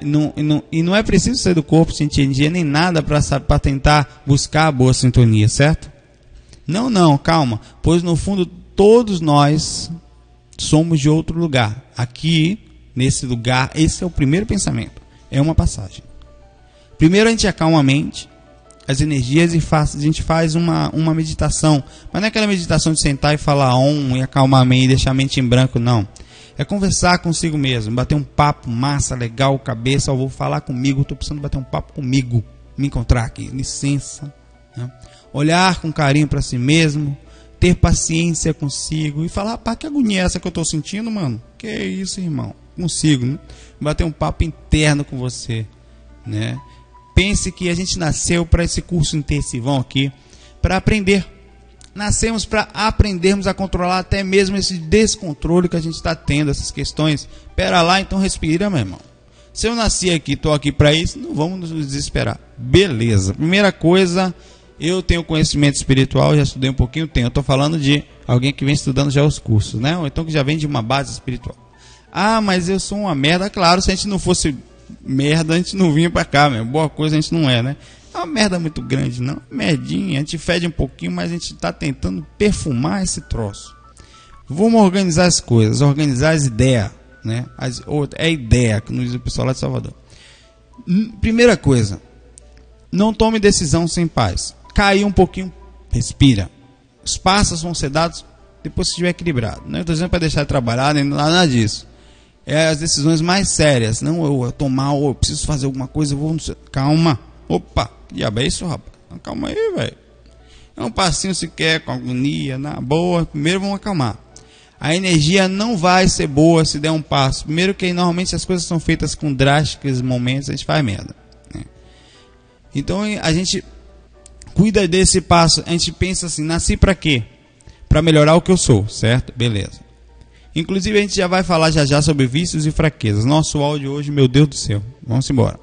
E não é preciso sair do corpo, sentir energia nem nada para tentar buscar a boa sintonia, certo? Não, calma, pois no fundo todos nós somos de outro lugar. Aqui, nesse lugar, esse é o primeiro pensamento, é uma passagem. Primeiro a gente acalma a mente, as energias, e a gente faz uma meditação, mas não é aquela meditação de sentar e falar e acalmar a mente e deixar a mente em branco, não. É conversar consigo mesmo, bater um papo massa, legal, cabeça. Eu vou falar comigo, estou precisando bater um papo comigo, me encontrar aqui, licença, né? Olhar com carinho para si mesmo, ter paciência consigo e falar, pá, que agonia é essa que eu estou sentindo, mano? Que isso, irmão? Consigo, né? Bater um papo interno com você, né? Pense que a gente nasceu para esse curso intensivão aqui, para aprender. Nascemos para aprendermos a controlar até mesmo esse descontrole que a gente está tendo, essas questões. Pera lá, então respira, meu irmão. Se eu nasci aqui, estou aqui para isso, não vamos nos desesperar. Beleza. Primeira coisa, eu tenho conhecimento espiritual, já estudei um pouquinho, eu estou falando de alguém que vem estudando já os cursos, né? Ou então que já vem de uma base espiritual. Mas eu sou uma merda. Claro, se a gente não fosse merda, a gente não vinha pra cá, meu. Boa coisa a gente não é, né? É uma merda muito grande, não. Merdinha, a gente fede um pouquinho, mas a gente tá tentando perfumar esse troço. Vamos organizar as coisas, organizar as ideias, né? É ideia, que nos diz o pessoal lá de Salvador. Primeira coisa, não tome decisão sem paz. Cai um pouquinho, respira. Os passos vão ser dados depois que estiver equilibrado. Não estou dizendo para deixar de trabalhar, nem nada disso. É as decisões mais sérias. Não, eu tô mal, eu preciso fazer alguma coisa, eu vou... Calma. Opa, que diabo é isso, rapaz? Calma aí, velho. É um passinho sequer, com agonia, na boa. Primeiro vamos acalmar. A energia não vai ser boa se der um passo. Primeiro que normalmente as coisas são feitas com drásticos momentos, a gente faz merda, né? Então a gente cuida desse passo. A gente pensa assim, nasci para quê? Para melhorar o que eu sou, certo? Beleza. Inclusive a gente já vai falar já sobre vícios e fraquezas. Nosso áudio hoje, meu Deus do céu. Vamos embora.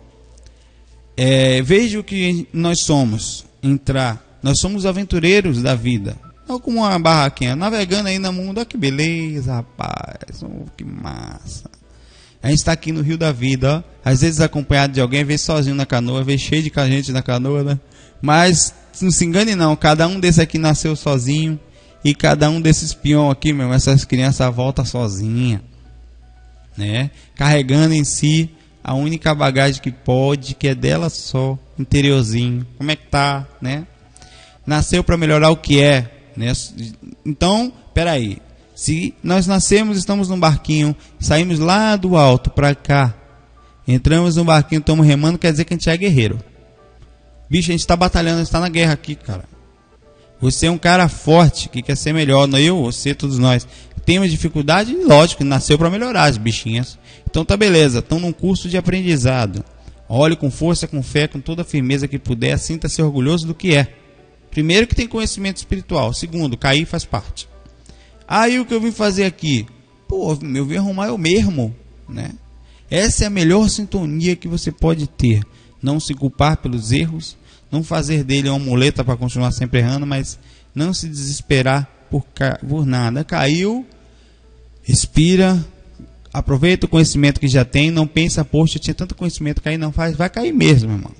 Veja o que nós somos. Nós somos aventureiros da vida. Não como uma barraquinha, navegando aí no mundo. Olha que beleza, rapaz. Oh, que massa. A gente está aqui no rio da vida, ó. Às vezes acompanhado de alguém, às vezes sozinho na canoa, às vezes cheio de gente na canoa, né? Mas não se engane não, cada um desses aqui nasceu sozinho. E cada um desses peão aqui, meu, essas crianças volta sozinha, né? Carregando em si a única bagagem que pode, que é dela só, interiorzinho. Como é que tá, né? Nasceu para melhorar o que é, né? Então, peraí. Se nós nascemos, estamos num barquinho, saímos lá do alto para cá, entramos no barquinho, estamos remando, quer dizer que a gente é guerreiro. Bicho, a gente está batalhando, a gente está na guerra aqui, cara. Você é um cara forte, que quer ser melhor, não eu, você, todos nós. Temos dificuldade, lógico, nasceu para melhorar as bichinhas. Então tá beleza, estão num curso de aprendizado. Olhe com força, com fé, com toda a firmeza que puder, sinta-se orgulhoso do que é. Primeiro que tem conhecimento espiritual, segundo, cair faz parte. Aí o que eu vim fazer aqui? Pô, eu vim arrumar eu mesmo, né? Essa é a melhor sintonia que você pode ter. Não se culpar pelos erros, não fazer dele uma muleta para continuar sempre errando, mas não se desesperar por nada. Caiu, respira, aproveita o conhecimento que já tem, não pensa, poxa, eu tinha tanto conhecimento, cair não faz, vai cair mesmo, irmão.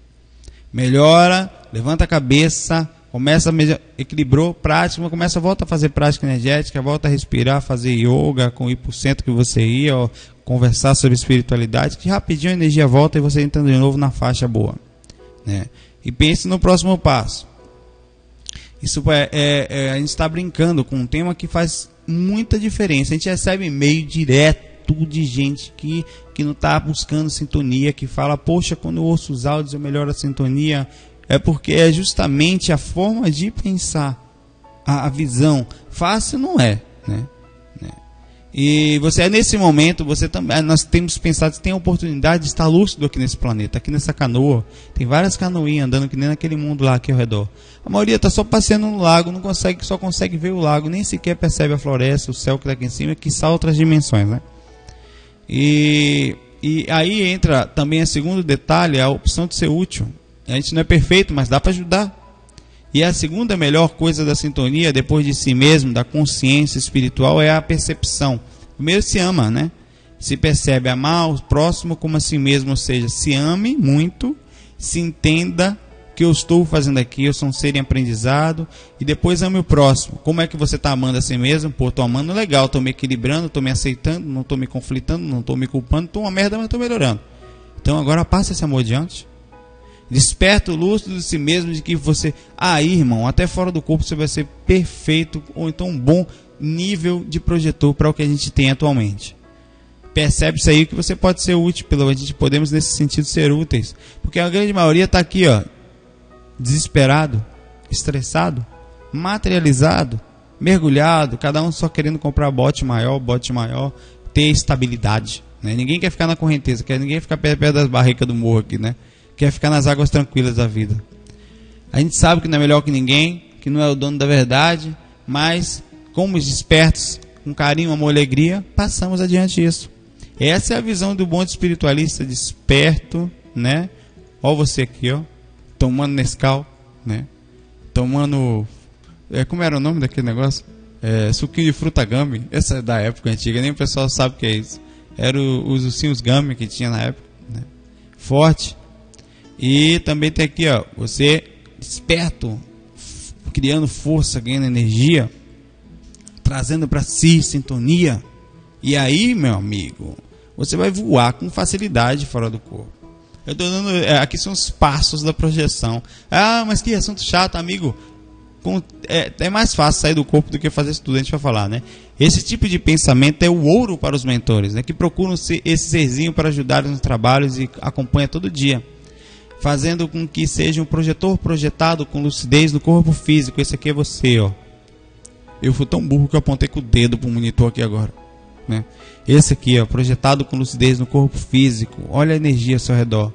Melhora, levanta a cabeça, começa equilibrou, prática, volta a fazer prática energética, volta a respirar, fazer yoga com o 1% que você ia, ó, conversar sobre espiritualidade, que rapidinho a energia volta e você entra de novo na faixa boa, né? E pense no próximo passo. Isso a gente está brincando com um tema que faz muita diferença. A gente recebe e-mail direto de gente que não está buscando sintonia, que fala, poxa, quando eu ouço os áudios eu melhoro a sintonia. É porque é justamente a forma de pensar, a visão. Fácil não é, né? E você nesse momento, você também, nós temos pensado, tem a oportunidade de estar lúcido aqui nesse planeta, aqui nessa canoa. Tem várias canoinhas andando que nem naquele mundo lá aqui ao redor. A maioria está só passeando no lago, só consegue ver o lago, nem sequer percebe a floresta, o céu que está aqui em cima, que são outras dimensões, né? E aí entra também o segundo detalhe, a opção de ser útil. A gente não é perfeito, mas dá para ajudar. E a segunda melhor coisa da sintonia, depois de si mesmo, da consciência espiritual, é a percepção. Primeiro se ama, né? Se percebe amar o próximo como a si mesmo, ou seja, se ame muito, se entenda que eu estou fazendo aqui, eu sou um ser em aprendizado, e depois ame o próximo. Como é que você está amando a si mesmo? Pô, estou amando legal, estou me equilibrando, estou me aceitando, não estou me conflitando, não estou me culpando, estou uma merda, mas estou melhorando. Então agora passa esse amor adiante. Desperta o lúcido de si mesmo, de que você, aí irmão, até fora do corpo você vai ser perfeito, ou então um bom nível de projetor para o que a gente tem atualmente. Percebe isso aí que você pode ser útil, a gente podemos nesse sentido ser úteis, porque a grande maioria está aqui, ó, desesperado, estressado, materializado, mergulhado, cada um só querendo comprar bote maior, ter estabilidade, né? Ninguém quer ficar na correnteza, ninguém ficar perto das barricas do morro aqui, né? Quer ficar nas águas tranquilas da vida. A gente sabe que não é melhor que ninguém, que não é o dono da verdade, mas como despertos, com carinho, amor, alegria, passamos adiante disso. Essa é a visão do bom espiritualista, desperto, né? Ó você aqui, ó, tomando Nescau, né? Tomando, como era o nome daquele negócio? Suquinho de fruta gummy. Essa é da época antiga, nem o pessoal sabe o que é isso. Era os ursinhos gummy que tinha na época, né? Forte. E também tem aqui, ó, você desperto, criando força, ganhando energia, trazendo para si sintonia. E aí, meu amigo, você vai voar com facilidade fora do corpo. Eu tô dando, aqui são os passos da projeção. Ah, mas que assunto chato, amigo. É mais fácil sair do corpo do que fazer isso tudo, a gente vai falar, né? Esse tipo de pensamento é o ouro para os mentores, né? Que procuram esse serzinho para ajudar nos trabalhos e acompanha todo dia, fazendo com que seja um projetor projetado com lucidez no corpo físico. Esse aqui é você, ó. Eu fui tão burro que eu apontei com o dedo pro monitor aqui agora, né? Esse aqui, ó, projetado com lucidez no corpo físico. Olha a energia ao seu redor,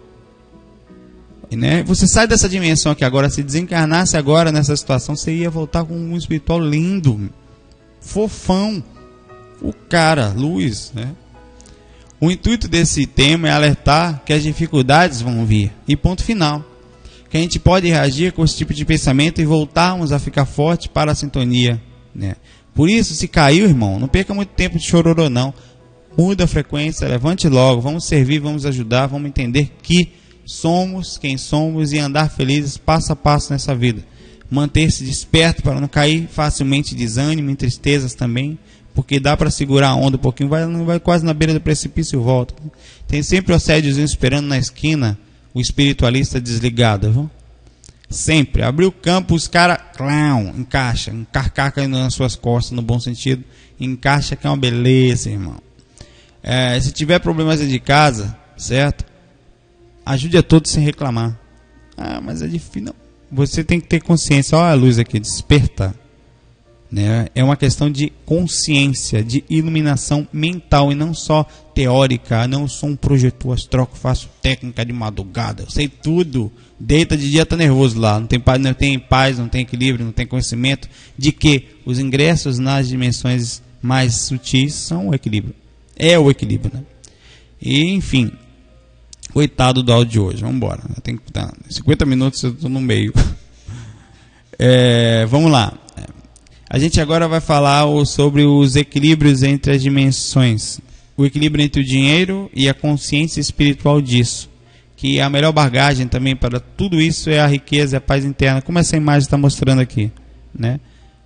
né? Você sai dessa dimensão aqui agora. Se desencarnasse agora nessa situação, você ia voltar com um espiritual lindo, fofão, o cara, luz, né? O intuito desse tema é alertar que as dificuldades vão vir. E ponto final. Que a gente pode reagir com esse tipo de pensamento e voltarmos a ficar forte para a sintonia, né? Por isso, se caiu, irmão, não perca muito tempo de chororô, não. Muda a frequência, levante logo, vamos servir, vamos ajudar, vamos entender que somos quem somos e andar felizes passo a passo nessa vida. Manter-se desperto para não cair facilmente em desânimo, em tristezas também, porque dá para segurar a onda um pouquinho, não vai quase na beira do precipício e volta. Tem sempre o assédiozinho esperando na esquina, o espiritualista desligado, viu? Sempre. Abriu o campo, os caras, encaixa, encarcar caindo nas suas costas, no bom sentido, encaixa que é uma beleza, irmão. Se tiver problemas dentro de casa, certo? Ajude a todos sem reclamar. Mas é difícil. Não. Você tem que ter consciência. Olha a luz aqui, despertar. Né? É uma questão de consciência, de iluminação mental e não só teórica. Não sou um projetor astral que faço técnica de madrugada. Eu sei tudo. Deita de dia, tá nervoso lá. Não tem paz, não tem equilíbrio, não tem conhecimento de que os ingressos nas dimensões mais sutis são o equilíbrio. É o equilíbrio, né? E, enfim, coitado do áudio de hoje. Vamos embora. Tem que estar 50 minutos, eu estou no meio. Vamos lá. A gente agora vai falar sobre os equilíbrios entre as dimensões. O equilíbrio entre o dinheiro e a consciência espiritual disso. Que a melhor bagagem também para tudo isso é a riqueza e a paz interna. Como essa imagem está mostrando aqui, né?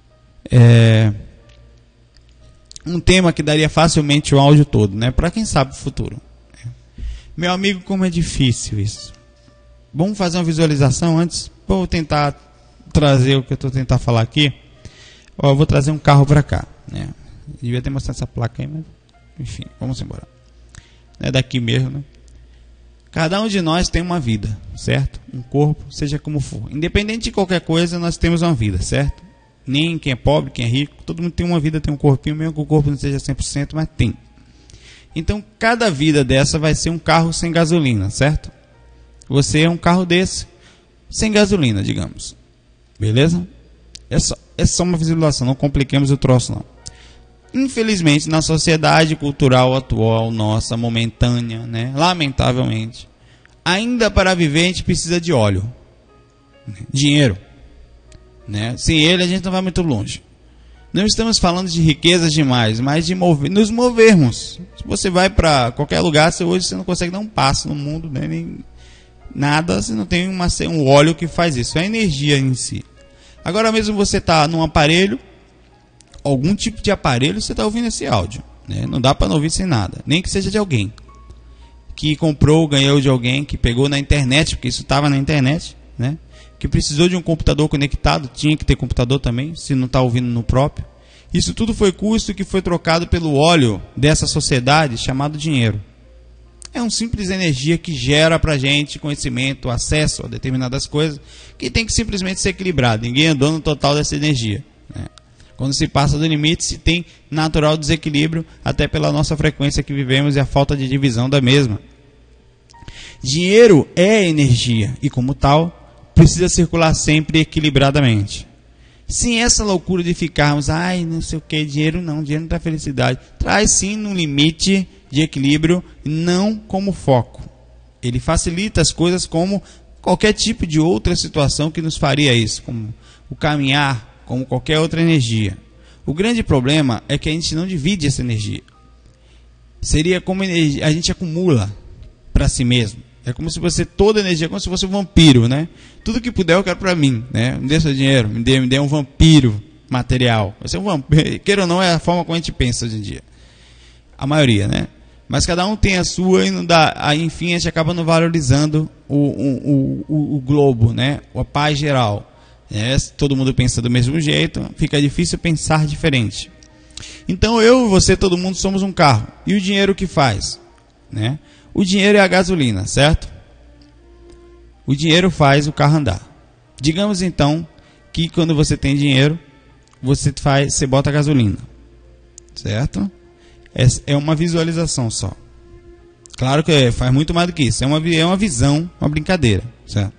Um tema que daria facilmente o áudio todo, né? Para quem sabe o futuro. Meu amigo, como é difícil isso. Vamos fazer uma visualização antes? Vou tentar trazer o que eu estou tentando falar aqui. Eu vou trazer um carro para cá, né? Devia ter mostrado essa placa aí, mas enfim, vamos embora. É daqui mesmo, né? Cada um de nós tem uma vida, certo? Um corpo, seja como for. Independente de qualquer coisa, nós temos uma vida, certo? Nem quem é pobre, quem é rico, todo mundo tem uma vida, tem um corpinho, mesmo que o corpo não seja 100%, mas tem. Então, cada vida dessa vai ser um carro sem gasolina, certo? Você é um carro desse, sem gasolina, digamos. Beleza? É só uma visualização, não compliquemos o troço, não. Infelizmente, na sociedade cultural atual, nossa, momentânea, né? Lamentavelmente, ainda para viver a gente precisa de óleo, dinheiro, né? Sem ele a gente não vai muito longe. Não estamos falando de riquezas demais, mas de nos movermos. Se você vai para qualquer lugar, hoje você não consegue dar um passo no mundo, né? Nem nada, você não tem um óleo que faz isso, é a energia em si. Agora mesmo você está num aparelho, algum tipo de aparelho, você está ouvindo esse áudio, né? Não dá para não ouvir sem nada, nem que seja de alguém que comprou, ganhou de alguém, que pegou na internet, porque isso estava na internet, né? Que precisou de um computador conectado, tinha que ter computador também, se não está ouvindo no próprio. Isso tudo foi custo que foi trocado pelo óleo dessa sociedade chamado dinheiro. É uma simples energia que gera para a gente conhecimento, acesso a determinadas coisas, que tem que simplesmente ser equilibrado. Ninguém é dono total dessa energia, né? Quando se passa do limite, se tem natural desequilíbrio, até pela nossa frequência que vivemos e a falta de divisão da mesma. Dinheiro é energia e, como tal, precisa circular sempre equilibradamente. Sem essa loucura de ficarmos, não sei o que, dinheiro não traz felicidade. Traz sim no limite de equilíbrio, não como foco. Ele facilita as coisas como qualquer tipo de outra situação que nos faria isso, como o caminhar, como qualquer outra energia. O grande problema é que a gente não divide essa energia. Seria como energia, a gente acumula para si mesmo. É como se você, toda energia, como se fosse um vampiro, né? Tudo que puder eu quero para mim, né? Me dê seu dinheiro, me dê um vampiro material. Você é um vampiro, queira ou não, é a forma como a gente pensa hoje em dia. A maioria, né? Mas cada um tem a sua e não dá. Aí, enfim, a gente acaba não valorizando o globo, né? A paz geral. Todo mundo pensa do mesmo jeito, fica difícil pensar diferente. Então eu e você, todo mundo somos um carro. E o dinheiro que faz, né? O dinheiro é a gasolina, certo? O dinheiro faz o carro andar. Digamos então que quando você tem dinheiro, você bota a gasolina, certo? É uma visualização só. Claro que faz muito mais do que isso. É uma visão, uma brincadeira, certo?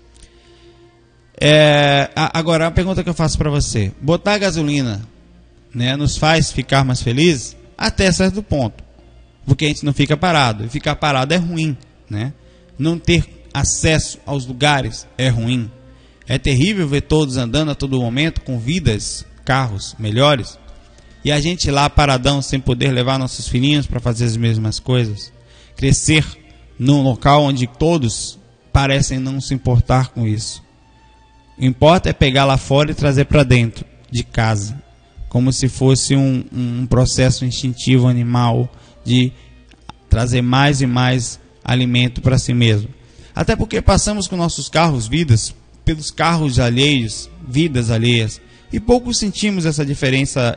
Agora a pergunta que eu faço para você: botar gasolina né, nos faz ficar mais felizes até certo ponto, porque a gente não fica parado, e ficar parado é ruim, né? Não ter acesso aos lugares é ruim. É terrível ver todos andando a todo momento com vidas, carros melhores, e a gente lá paradão sem poder levar nossos filhinhos para fazer as mesmas coisas. Crescer num local onde todos parecem não se importar com isso. O importa é pegar lá fora e trazer para dentro de casa, como se fosse um processo instintivo animal de trazer mais e mais alimento para si mesmo. Até porque passamos com nossos carros, vidas, pelos carros alheios, vidas alheias, e pouco sentimos essa diferença,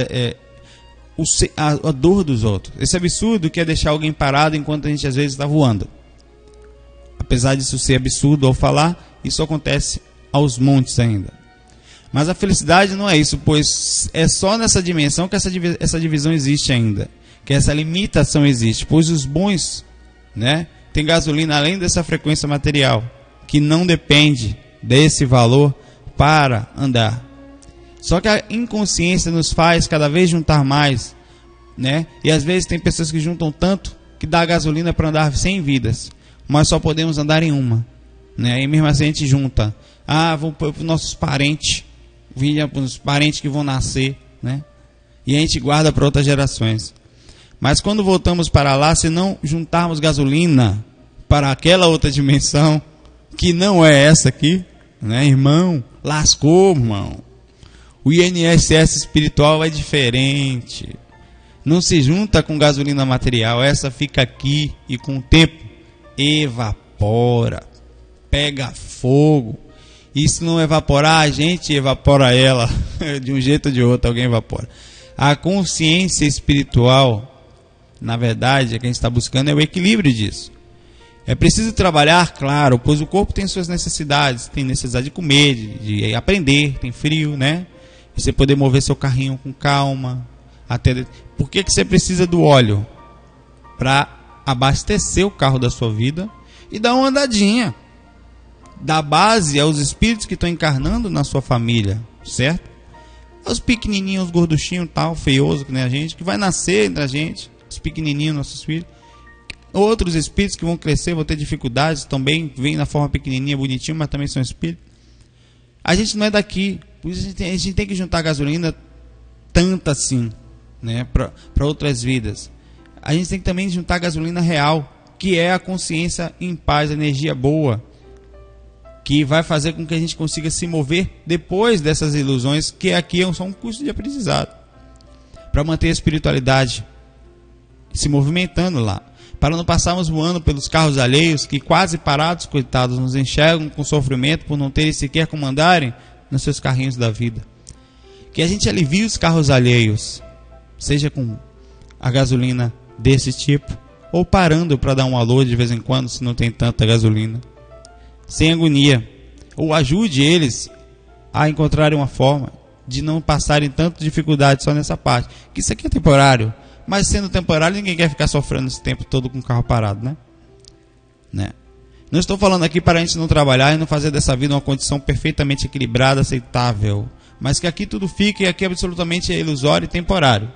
a dor dos outros. Esse absurdo que é deixar alguém parado enquanto a gente às vezes está voando. Apesar disso ser absurdo ao falar, isso acontece aos montes ainda. Mas a felicidade não é isso, pois é só nessa dimensão que essa divisão existe ainda, que essa limitação existe, pois os bons, né, têm gasolina além dessa frequência material, que não depende desse valor para andar. Só que a inconsciência nos faz cada vez juntar mais, né? E às vezes tem pessoas que juntam tanto que dá gasolina para andar 100 vidas, mas só podemos andar em uma, né? E mesmo assim a gente junta. Vou para os nossos parentes, para os parentes que vão nascer, né? E a gente guarda para outras gerações. Mas quando voltamos para lá, se não juntarmos gasolina para aquela outra dimensão, que não é essa aqui, né, irmão? Lascou, irmão. O INSS espiritual é diferente. Não se junta com gasolina material. Essa fica aqui e com o tempo evapora. Pega fogo. E se não evaporar, a gente evapora ela. De um jeito ou de outro, alguém evapora. A consciência espiritual, na verdade, é que a gente está buscando é o equilíbrio disso. É preciso trabalhar, claro, pois o corpo tem suas necessidades. Tem necessidade de comer, de aprender, tem frio, né? E você poder mover seu carrinho com calma. Por que você precisa do óleo? Para abastecer o carro da sua vida e dar uma andadinha. Dar base aos espíritos que estão encarnando na sua família, certo? Os pequenininhos, os gorduchinhos, tal, feioso que nem a gente, que vai nascer entre a gente, os pequenininhos, nossos filhos. Outros espíritos que vão crescer, vão ter dificuldades, também vêm na forma pequenininha, bonitinho, mas também são espíritos. A gente não é daqui, por isso a gente tem que juntar gasolina tanta assim, né, para outras vidas. A gente tem que também juntar gasolina real, que é a consciência em paz, a energia boa, que vai fazer com que a gente consiga se mover depois dessas ilusões, que aqui é só um curso de aprendizado, para manter a espiritualidade se movimentando lá, para não passarmos voando pelos carros alheios, que quase parados, coitados, nos enxergam com sofrimento por não terem sequer como andarem nos seus carrinhos da vida. Que a gente alivie os carros alheios, seja com a gasolina desse tipo, ou parando para dar um alô de vez em quando, se não tem tanta gasolina, sem agonia, ou ajude eles a encontrarem uma forma de não passarem tanta dificuldade só nessa parte, que isso aqui é temporário, mas sendo temporário ninguém quer ficar sofrendo esse tempo todo com o carro parado, né? Não estou falando aqui para a gente não trabalhar e não fazer dessa vida uma condição perfeitamente equilibrada, aceitável, mas que aqui tudo fica e aqui absolutamente é ilusório e temporário.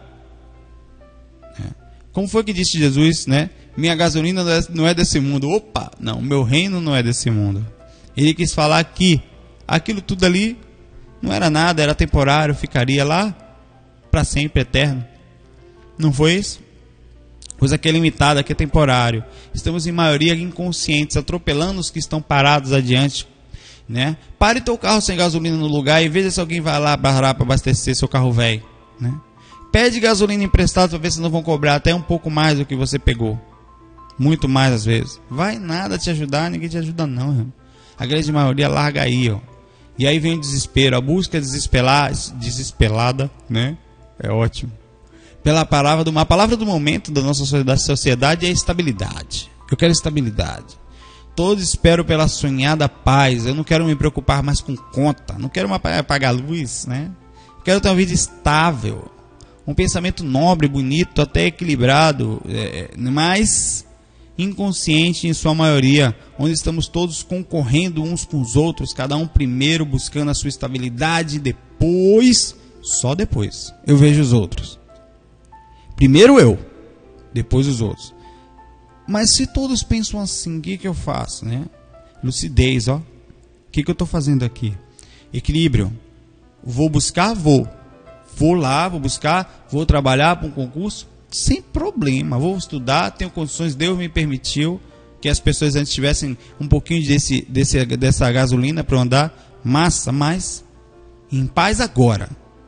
Como foi que disse Jesus, né? Minha gasolina não é desse mundo. Opa, não, meu reino não é desse mundo. Ele quis falar que aquilo tudo ali não era nada, era temporário, ficaria lá para sempre, eterno. Não foi isso? Pois aqui é limitado, aqui é temporário. Estamos em maioria inconscientes, atropelando os que estão parados adiante, né? Pare teu carro sem gasolina no lugar e veja se alguém vai lá para abastecer seu carro velho, né? Pede gasolina emprestada para ver se não vão cobrar até um pouco mais do que você pegou. Muito mais às vezes. Vai nada te ajudar, ninguém te ajuda não, irmão. A grande maioria larga aí, ó. E aí vem o desespero, a busca desesperada, né? É ótimo. A palavra do momento da nossa sociedade é estabilidade. Eu quero estabilidade. Todos esperam pela sonhada paz. Eu não quero me preocupar mais com conta. Não quero pagar luz, né? Quero ter uma vida estável. Um pensamento nobre, bonito, até equilibrado, mas inconsciente em sua maioria, onde estamos todos concorrendo uns com os outros, cada um primeiro buscando a sua estabilidade, depois Só depois eu vejo os outros. Primeiro eu, depois os outros. Mas se todos pensam assim, o que eu faço, né? Lucidez, ó. O que eu estou fazendo aqui? Equilíbrio. Vou buscar? Vou. Vou lá, vou buscar, vou trabalhar para um concurso? Sem problema. Vou estudar, tenho condições, Deus me permitiu que as pessoas antes tivessem um pouquinho dessa gasolina para andar. Massa, mas em paz agora.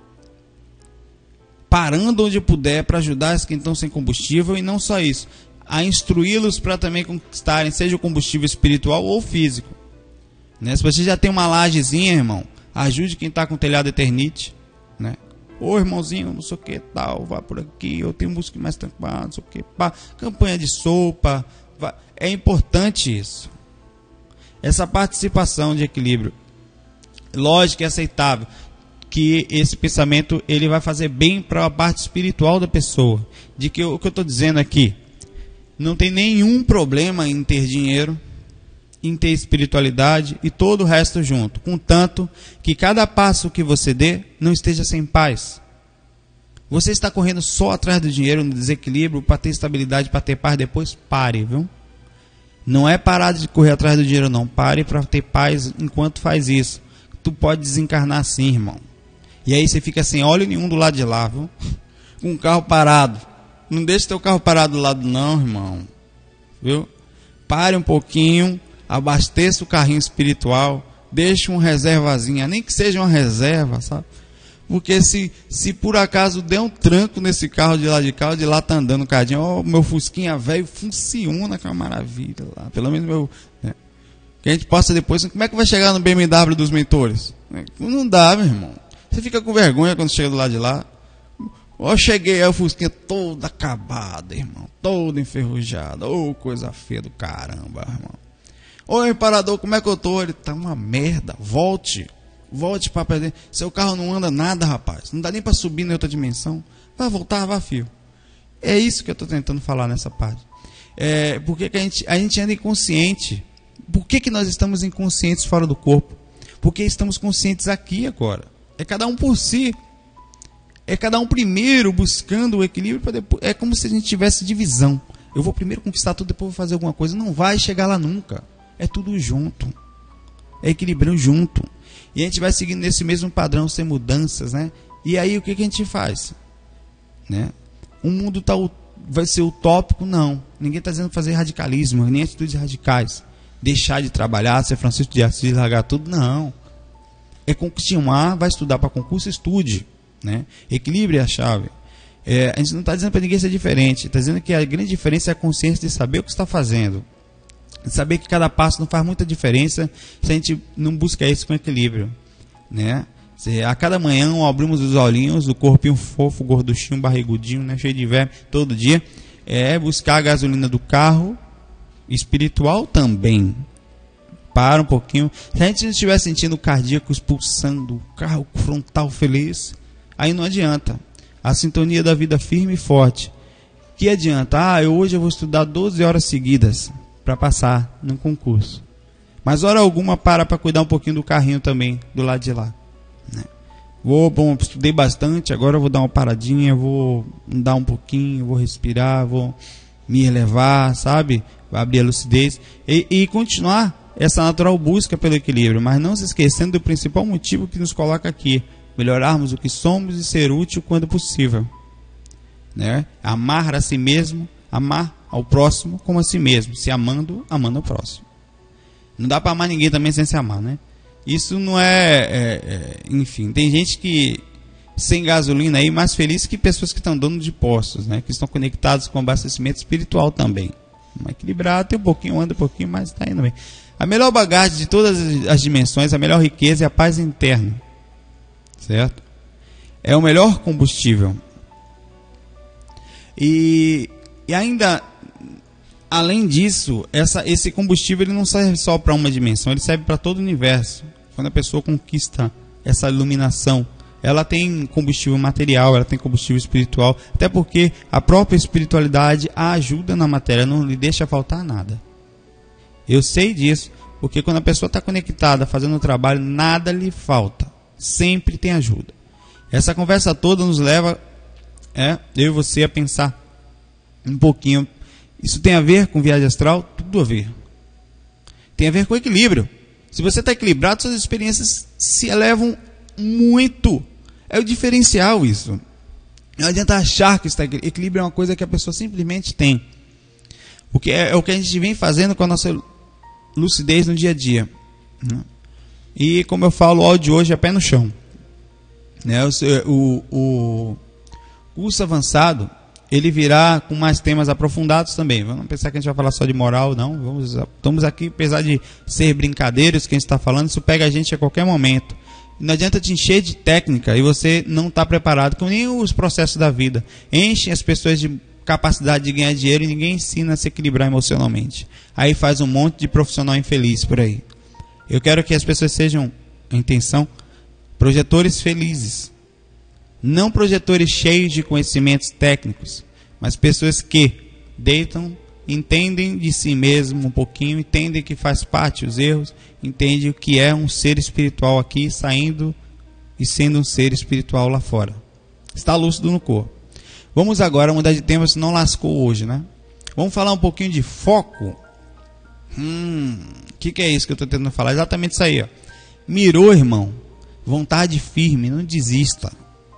Parando onde puder para ajudar os que estão sem combustível, e não só isso, a instruí-los para também conquistarem, seja o combustível espiritual ou físico. Né? Se você já tem uma lajezinha, irmão, ajude quem está com telhado eternite. Né? Ô irmãozinho, não sei o que tal, vá por aqui, eu tenho música mais tranquila, não sei o que, pá. Campanha de sopa, é importante isso. Essa participação de equilíbrio, lógico e aceitável, que esse pensamento ele vai fazer bem para a parte espiritual da pessoa. De que o que eu estou dizendo aqui, não tem nenhum problema em ter dinheiro, em ter espiritualidade e todo o resto junto, contanto que cada passo que você dê não esteja sem paz. Você está correndo só atrás do dinheiro, no desequilíbrio, para ter estabilidade, para ter paz, depois pare, viu? Não é parar de correr atrás do dinheiro, não. Pare para ter paz enquanto faz isso. Tu pode desencarnar assim, irmão. E aí você fica sem óleo nenhum do lado de lá, viu? Com o carro parado. Não deixe teu carro parado do lado não, irmão. Viu? Pare um pouquinho, abasteça o carrinho espiritual, deixe uma reservazinha, nem que seja uma reserva, sabe? Porque se por acaso der um tranco nesse carro de lá de cá, o de lá tá andando um cadinho, ó, meu fusquinha velho funciona, que é uma maravilha lá. Pelo menos meu... Né? Que a gente possa depois... Como é que vai chegar no BMW dos mentores? Não dá, meu irmão. Você fica com vergonha quando chega do lado de lá. Ó, cheguei, aí o fusquinha todo acabado, irmão. Todo enferrujado. Ô, coisa feia do caramba, irmão. Ô, reparador, como é que eu tô? Ele tá uma merda. Volte para perder. Seu carro não anda nada, rapaz. Não dá nem para subir na outra dimensão. Vai voltar, vá, fio. É isso que eu tô tentando falar nessa parte. Por que a gente anda inconsciente? Por que nós estamos inconscientes fora do corpo? Porque estamos conscientes aqui agora. É cada um por si. É cada um primeiro buscando o equilíbrio para depois. É como se a gente tivesse divisão. Eu vou primeiro conquistar tudo, depois vou fazer alguma coisa. Não vai chegar lá nunca. É tudo junto. É equilibrando junto. E a gente vai seguindo nesse mesmo padrão, sem mudanças, né? E aí o que a gente faz? Né? O mundo vai ser utópico? Não. Ninguém está dizendo fazer radicalismo, nem atitudes radicais. Deixar de trabalhar, ser Francisco de Assis, largar tudo? Não. É continuar, vai estudar para concurso, estude. Né? Equilíbrio é a chave. A gente não está dizendo para ninguém ser diferente. Está dizendo que a grande diferença é a consciência de saber o que está fazendo. De saber que cada passo não faz muita diferença se a gente não busca isso com equilíbrio. Né? A cada manhã abrimos os olhinhos, o corpinho fofo, gorduchinho, barrigudinho, né? Cheio de verme, todo dia. Buscar a gasolina do carro, espiritual também. Para um pouquinho. Se a gente não estiver sentindo o cardíaco expulsando, o carro frontal feliz, aí não adianta. A sintonia da vida firme e forte. Que adianta? Hoje eu vou estudar 12 horas seguidas para passar num concurso. Mas hora alguma para cuidar um pouquinho do carrinho também, do lado de lá. Né? Estudei bastante, agora eu vou dar uma paradinha, vou andar um pouquinho, vou respirar, vou me elevar, sabe? Vou abrir a lucidez e continuar essa natural busca pelo equilíbrio, mas não se esquecendo do principal motivo que nos coloca aqui: melhorarmos o que somos e ser útil quando possível. Né? Amar a si mesmo, amar ao próximo como a si mesmo, se amando ao próximo. Não dá para amar ninguém também sem se amar, né? Isso não enfim, tem gente que sem gasolina aí mais feliz que pessoas que estão dono de postos, né? Que estão conectados com abastecimento espiritual também. Equilibrado, tem um pouquinho, anda um pouquinho, mas está indo bem. A melhor bagagem de todas as dimensões, a melhor riqueza é a paz interna. Certo? É o melhor combustível. E ainda, além disso, esse combustível ele não serve só para uma dimensão, ele serve para todo o universo. Quando a pessoa conquista essa iluminação, ela tem combustível material, ela tem combustível espiritual, até porque a própria espiritualidade a ajuda na matéria, não lhe deixa faltar nada. Eu sei disso, porque quando a pessoa está conectada, fazendo o trabalho, nada lhe falta. Sempre tem ajuda. Essa conversa toda nos leva, eu e você, a pensar um pouquinho. Isso tem a ver com viagem astral? Tudo a ver. Tem a ver com equilíbrio. Se você está equilibrado, suas experiências se elevam muito. É o diferencial isso. Não adianta achar que está equilíbrio é uma coisa que a pessoa simplesmente tem. Porque é o que a gente vem fazendo com a nossa lucidez no dia a dia. E como eu falo, o áudio de hoje é pé no chão. O curso avançado, ele virá com mais temas aprofundados também. Vamos pensar que a gente vai falar só de moral, não. Estamos aqui, apesar de ser brincadeiras que a gente está falando, isso pega a gente a qualquer momento. Não adianta te encher de técnica e você não está preparado com nem os processos da vida. Enchem as pessoas de capacidade de ganhar dinheiro e ninguém ensina a se equilibrar emocionalmente. Aí faz um monte de profissional infeliz por aí. Eu quero que as pessoas sejam, a intenção, projetores felizes. Não projetores cheios de conhecimentos técnicos, mas pessoas que deitam, entendem de si mesmo um pouquinho, entendem que faz parte os erros, entendem o que é um ser espiritual aqui, saindo e sendo um ser espiritual lá fora. Está lúcido no corpo. Vamos agora mudar de tema, senão lascou hoje, né? Vamos falar um pouquinho de foco. Que é isso que eu estou tentando falar? Exatamente isso aí, ó. Mirou, irmão. Vontade firme, não desista.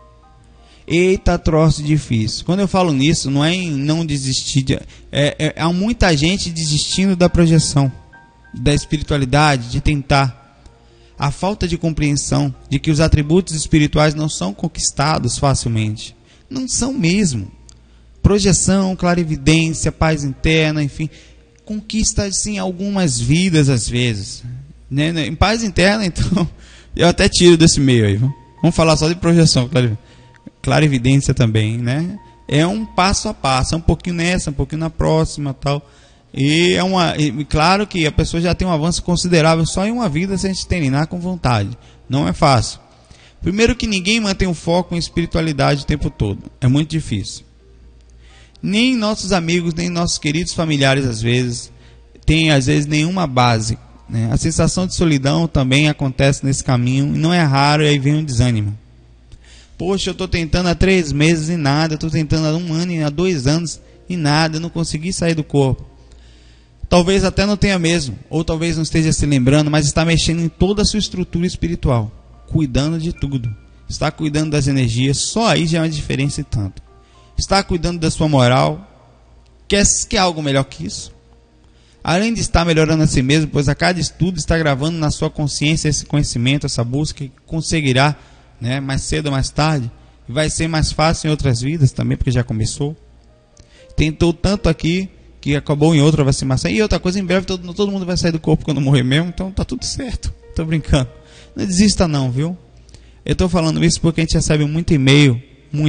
Eita, troço difícil. Quando eu falo nisso, não é em não desistir. Há muita gente desistindo da projeção, da espiritualidade, de tentar. A falta de compreensão de que os atributos espirituais não são conquistados facilmente. Não são mesmo. Projeção, clarividência, paz interna, enfim, conquista sim algumas vidas às vezes. Em paz interna, então, eu até tiro desse meio aí. Vamos falar só de projeção, clarividência também, né? É um passo a passo, é um pouquinho nessa, um pouquinho na próxima, tal. E claro que a pessoa já tem um avanço considerável só em uma vida se a gente treinar com vontade. Não é fácil. Primeiro que ninguém mantém o foco em espiritualidade o tempo todo. É muito difícil. Nem nossos amigos, nem nossos queridos familiares às vezes têm nenhuma base, né? A sensação de solidão também acontece nesse caminho e não é raro, e aí vem um desânimo. Poxa, eu estou tentando há 3 meses e nada, estou tentando há 1 ano e há 2 anos e nada, eu não consegui sair do corpo. Talvez até não tenha mesmo, ou talvez não esteja se lembrando, mas está mexendo em toda a sua estrutura espiritual, cuidando de tudo. Está cuidando das energias, só aí já é uma diferença e tanto. Está cuidando da sua moral. Quer algo melhor que isso? Além de estar melhorando a si mesmo, pois a cada estudo está gravando na sua consciência esse conhecimento, essa busca, que conseguirá, né, mais cedo ou mais tarde, e vai ser mais fácil em outras vidas também, porque já começou. Tentou tanto aqui, que acabou em outra, vai ser mais. E outra coisa, em breve todo mundo vai sair do corpo quando morrer mesmo, então tá tudo certo. Tô brincando. Não desista não, viu? Eu tô falando isso porque a gente recebe muito e-mail,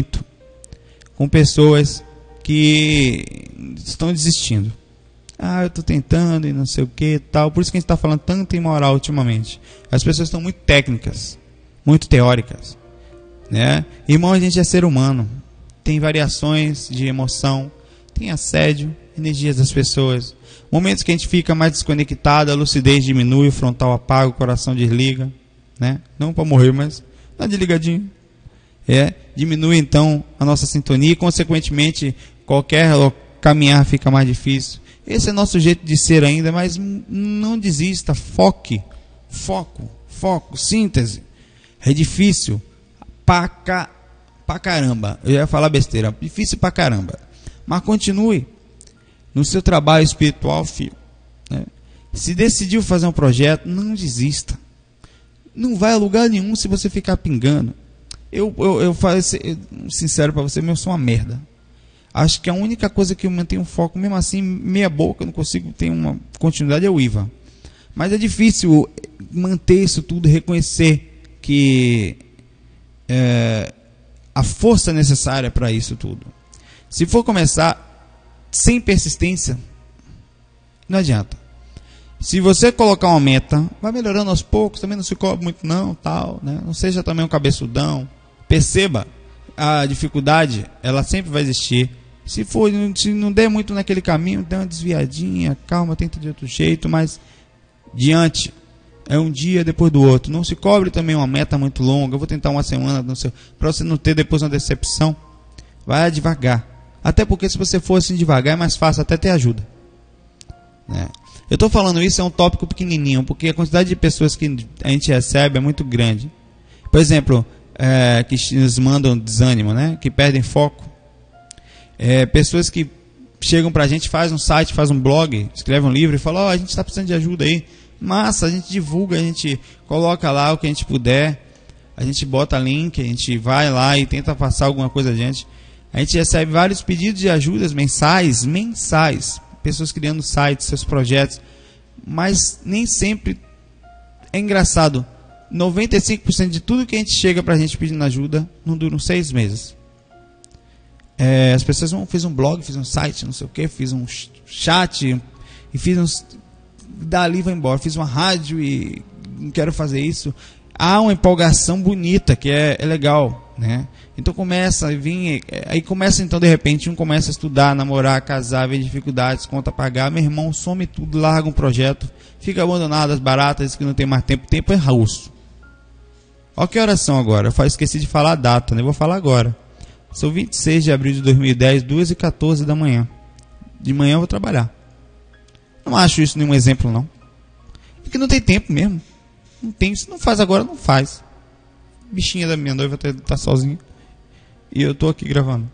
com pessoas que estão desistindo. Eu tô tentando e não sei o que tal. Por isso que a gente está falando tanto em moral ultimamente. As pessoas estão muito técnicas, muito teóricas, né? Irmão, a gente é ser humano. Tem variações de emoção, tem assédio, energias das pessoas. Momentos que a gente fica mais desconectado, a lucidez diminui, o frontal apaga, o coração desliga, né? Não para morrer, mas dá desligadinho. Diminui então a nossa sintonia e, consequentemente, qualquer caminhar fica mais difícil. Esse é nosso jeito de ser ainda, mas não desista, foco, síntese. É difícil pra caramba. Eu ia falar besteira, difícil pra caramba. Mas continue no seu trabalho espiritual, filho, né? Se decidiu fazer um projeto, não desista. Não vai a lugar nenhum se você ficar pingando. Eu falo sincero pra você, eu sou uma merda. Acho que a única coisa que eu mantenho foco, mesmo assim, meia boca, eu não consigo ter uma continuidade, é o IVA. Mas é difícil manter isso tudo, reconhecer que a força necessária para isso tudo. Se for começar sem persistência, não adianta. Se você colocar uma meta, vai melhorando aos poucos, também não se cobre muito não, tal, né? Não seja também um cabeçudão. Perceba, a dificuldade, ela sempre vai existir. Se não der muito naquele caminho, dê uma desviadinha, calma, tenta de outro jeito, mas diante. É um dia depois do outro. Não se cobre também uma meta muito longa. Eu vou tentar uma semana, para você não ter depois uma decepção. Vai devagar. Até porque se você for assim devagar é mais fácil até ter ajuda, né? Eu estou falando isso, é um tópico pequenininho, porque a quantidade de pessoas que a gente recebe é muito grande. Por exemplo, que nos mandam desânimo, né? Que perdem foco. Pessoas que chegam pra gente, faz um site, faz um blog, escreve um livro e fala, a gente está precisando de ajuda aí. Massa, a gente divulga, a gente coloca lá o que a gente puder, a gente bota link, a gente vai lá e tenta passar alguma coisa adiante. A gente recebe vários pedidos de ajudas mensais, pessoas criando sites, seus projetos, mas nem sempre é engraçado. 95% de tudo que a gente chega pra gente pedindo ajuda não duram 6 meses. As pessoas fiz um blog, fiz um site, não sei o que, fiz um chat e fiz uns, dali vai embora, fiz uma rádio e não quero fazer isso. Há uma empolgação bonita que é legal, né? Então começa a vir, aí começa então de repente, um começa a estudar, namorar, casar, ver dificuldades, conta a pagar, meu irmão some tudo, larga um projeto, fica abandonado, as baratas, que não tem mais tempo é russo. Olha que oração agora, eu esqueci de falar a data, né? Vou falar agora. São 26 de abril de 2010, 2h14 da manhã. De manhã eu vou trabalhar. Não acho isso nenhum exemplo, não. Porque não tem tempo mesmo. Não tem, se não faz agora, não faz. Bichinha da minha noiva tá sozinha. E eu tô aqui gravando.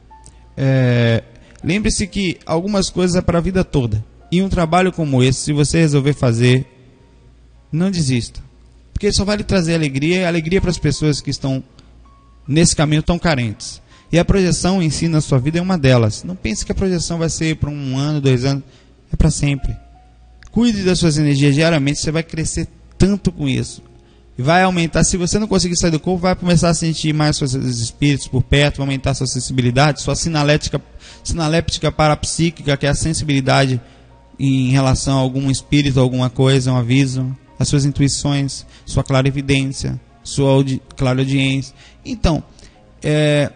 Lembre-se que algumas coisas é para a vida toda. E um trabalho como esse, se você resolver fazer, não desista. Porque só vai lhe trazer alegria, e alegria para as pessoas que estão nesse caminho tão carentes. E a projeção em si na sua vida é uma delas. Não pense que a projeção vai ser por 1 ano, 2 anos. É para sempre. Cuide das suas energias diariamente, você vai crescer tanto com isso. E vai aumentar, se você não conseguir sair do corpo, vai começar a sentir mais seus espíritos por perto, vai aumentar sua sensibilidade, sua sinaléptica parapsíquica, que é a sensibilidade em relação a algum espírito, alguma coisa, um aviso, as suas intuições, sua clarividência, sua clareaudiência. Então, é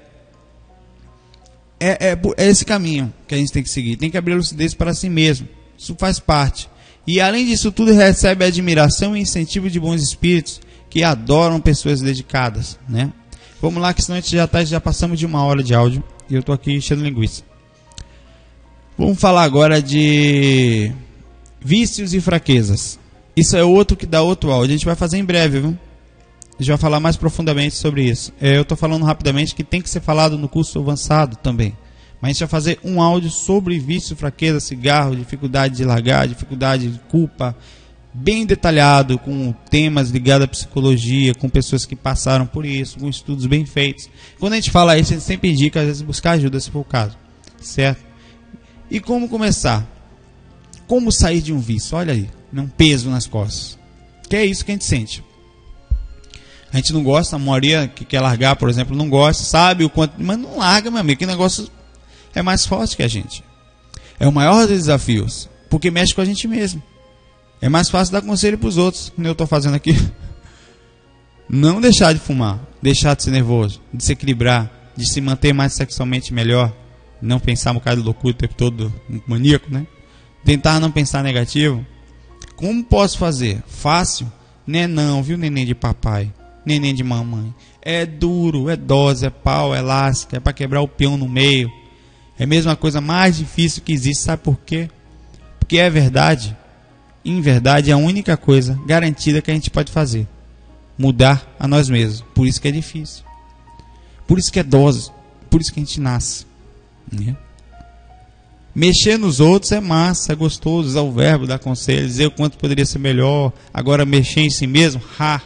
esse caminho que a gente tem que seguir. Tem que abrir a lucidez para si mesmo. Isso faz parte. E além disso tudo, recebe a admiração e incentivo de bons espíritos que adoram pessoas dedicadas, né? Vamos lá, que senão a gente já passamos de 1 hora de áudio e eu estou aqui enchendo linguiça. Vamos falar agora de vícios e fraquezas. Isso é outro que dá outro áudio. A gente vai fazer em breve, viu? A gente vai falar mais profundamente sobre isso. Eu estou falando rapidamente que tem que ser falado no curso avançado também. Mas a gente vai fazer um áudio sobre vício, fraqueza, cigarro, dificuldade de largar, dificuldade de culpa, bem detalhado, com temas ligados à psicologia, com pessoas que passaram por isso, com estudos bem feitos. Quando a gente fala isso, a gente sempre indica, às vezes, buscar ajuda, se for o caso. Certo? E como começar? Como sair de um vício? Olha aí, um peso nas costas. Que é isso que a gente sente. A gente não gosta, a maioria que quer largar, por exemplo, não gosta, sabe o quanto, mas não larga, meu amigo, que negócio é mais forte que a gente. É o maior dos desafios, porque mexe com a gente mesmo. É mais fácil dar conselho para os outros, como eu estou fazendo aqui. Não deixar de fumar, deixar de ser nervoso, de se equilibrar, de se manter mais sexualmente melhor, não pensar um bocado de loucura o tempo todo, maníaco, né? Tentar não pensar negativo. Como posso fazer? Fácil? Né não, viu, neném de papai? Neném de mamãe. É duro, é dose, é pau, é elástica, é para quebrar o peão no meio. É a mesma coisa mais difícil que existe, sabe por quê? Porque é verdade. Em verdade, é a única coisa garantida que a gente pode fazer. Mudar a nós mesmos. Por isso que é difícil. Por isso que é dose. Por isso que a gente nasce. Né? Mexer nos outros é massa, é gostoso. Usar o verbo, dar conselho, dizer o quanto poderia ser melhor. Agora mexer em si mesmo, ha.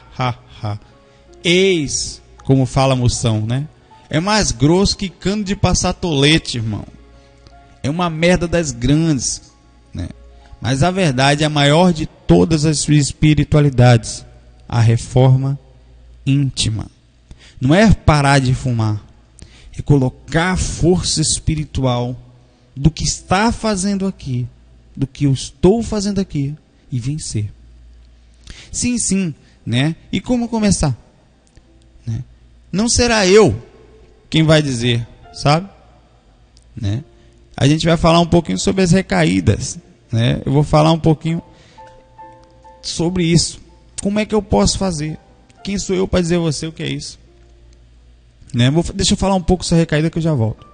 Eis, como fala a moção, né? É mais grosso que cano de passar tolete, irmão. É uma merda das grandes, né? Mas a verdade é a maior de todas as espiritualidades. A reforma íntima. Não é parar de fumar. É colocar a força espiritual do que está fazendo aqui, do que eu estou fazendo aqui, e vencer. Sim, né? E como começar? Né? Não será eu quem vai dizer, sabe? Né? A gente vai falar um pouquinho sobre as recaídas, né? Eu vou falar um pouquinho sobre isso, Como é que eu posso fazer? Quem sou eu para dizer a você o que é isso? Né? Deixa eu falar um pouco sobre a recaída que eu já volto.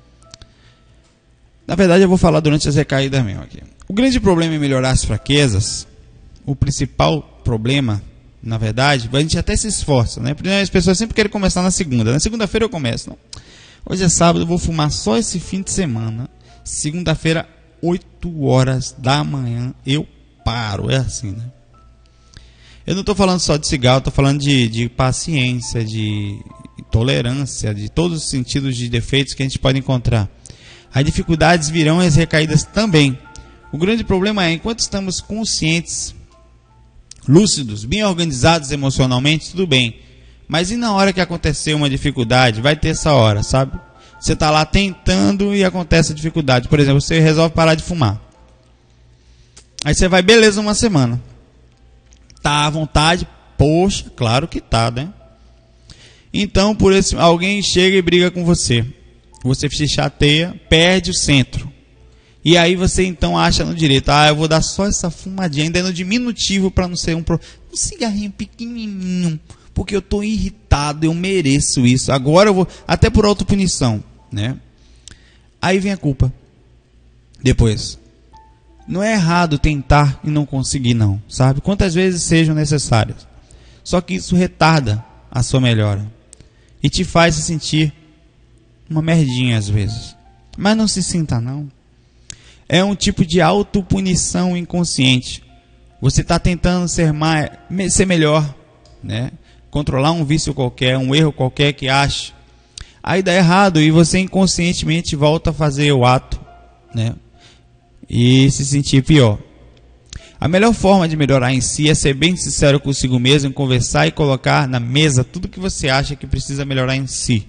Na verdade, eu vou falar durante as recaídas mesmo aqui. O grande problema em melhorar as fraquezas, o principal problema, na verdade, a gente até se esforça, né? Porque as pessoas sempre querem começar na segunda. Na segunda-feira eu começo. Não. Hoje é sábado, eu vou fumar só esse fim de semana. Segunda-feira, 8 horas da manhã, eu paro. É assim, né? Eu não estou falando só de cigarro, estou falando de paciência, de tolerância, de todos os sentidos de defeitos que a gente pode encontrar. As dificuldades virão e as recaídas também. O grande problema é, enquanto estamos conscientes, lúcidos, bem organizados emocionalmente, tudo bem. Mas e na hora que acontecer uma dificuldade? Vai ter essa hora, sabe? Você está lá tentando e acontece a dificuldade. Por exemplo, você resolve parar de fumar. Aí você vai, beleza, uma semana. Tá à vontade? Poxa, claro que tá, né? Então, por esse, alguém chega e briga com você. Você se chateia, perde o centro. E aí você então acha no direito, eu vou dar só essa fumadinha, ainda no diminutivo para não ser um cigarrinho pequenininho, porque eu estou irritado, eu mereço isso. Agora eu vou, até por autopunição, né? Aí vem a culpa. Depois, não é errado tentar e não conseguir não, sabe? Quantas vezes sejam necessárias. Só que isso retarda a sua melhora e te faz se sentir uma merdinha às vezes. Mas não se sinta não. É um tipo de autopunição inconsciente. Você está tentando ser melhor, né? Controlar um vício qualquer, um erro qualquer que ache. Aí dá errado e você inconscientemente volta a fazer o ato, né? E se sentir pior. A melhor forma de melhorar em si é ser bem sincero consigo mesmo, conversar e colocar na mesa tudo que você acha que precisa melhorar em si.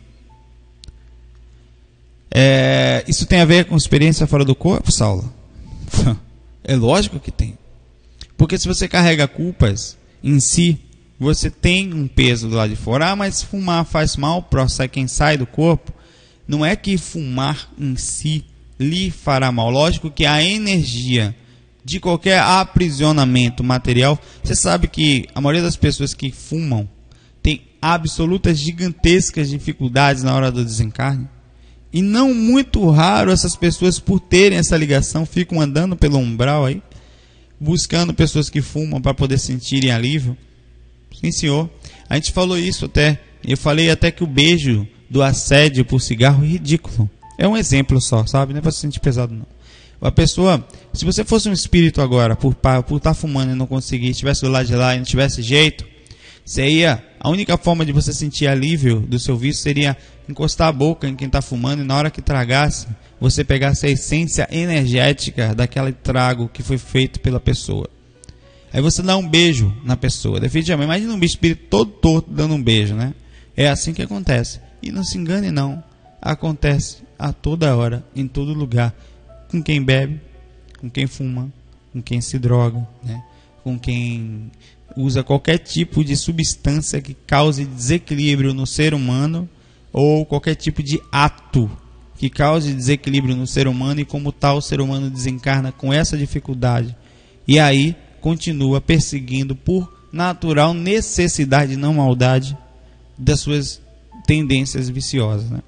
Isso tem a ver com experiência fora do corpo, Saulo? É lógico que tem. Porque se você carrega culpas em si, você tem um peso do lado de fora. Mas fumar faz mal para quem sai do corpo. Não é que fumar em si lhe fará mal. Lógico que a energia de qualquer aprisionamento material, você sabe que a maioria das pessoas que fumam tem absolutas gigantescas dificuldades na hora do desencarne. E não muito raro essas pessoas, por terem essa ligação, ficam andando pelo umbral aí, buscando pessoas que fumam para poder sentirem alívio. Sim, senhor. A gente falou isso até. Eu falei até que o beijo do assédio por cigarro é ridículo. É um exemplo só, sabe? Não é para se sentir pesado, não. A pessoa, se você fosse um espírito agora, por estar fumando e não conseguir, estivesse do lado de lá e não tivesse jeito, a única forma de você sentir alívio do seu vício seria encostar a boca em quem está fumando e na hora que tragasse, você pegasse a essência energética daquele trago que foi feito pela pessoa. Aí você dá um beijo na pessoa. Definitivamente, imagina um espírito todo torto dando um beijo, né? É assim que acontece. E não se engane não, acontece a toda hora, em todo lugar. Com quem bebe, com quem fuma, com quem se droga, né? Com quem usa qualquer tipo de substância que cause desequilíbrio no ser humano, ou qualquer tipo de ato que cause desequilíbrio no ser humano, e como tal o ser humano desencarna com essa dificuldade e aí continua perseguindo por natural necessidade, não maldade, das suas tendências viciosas, né?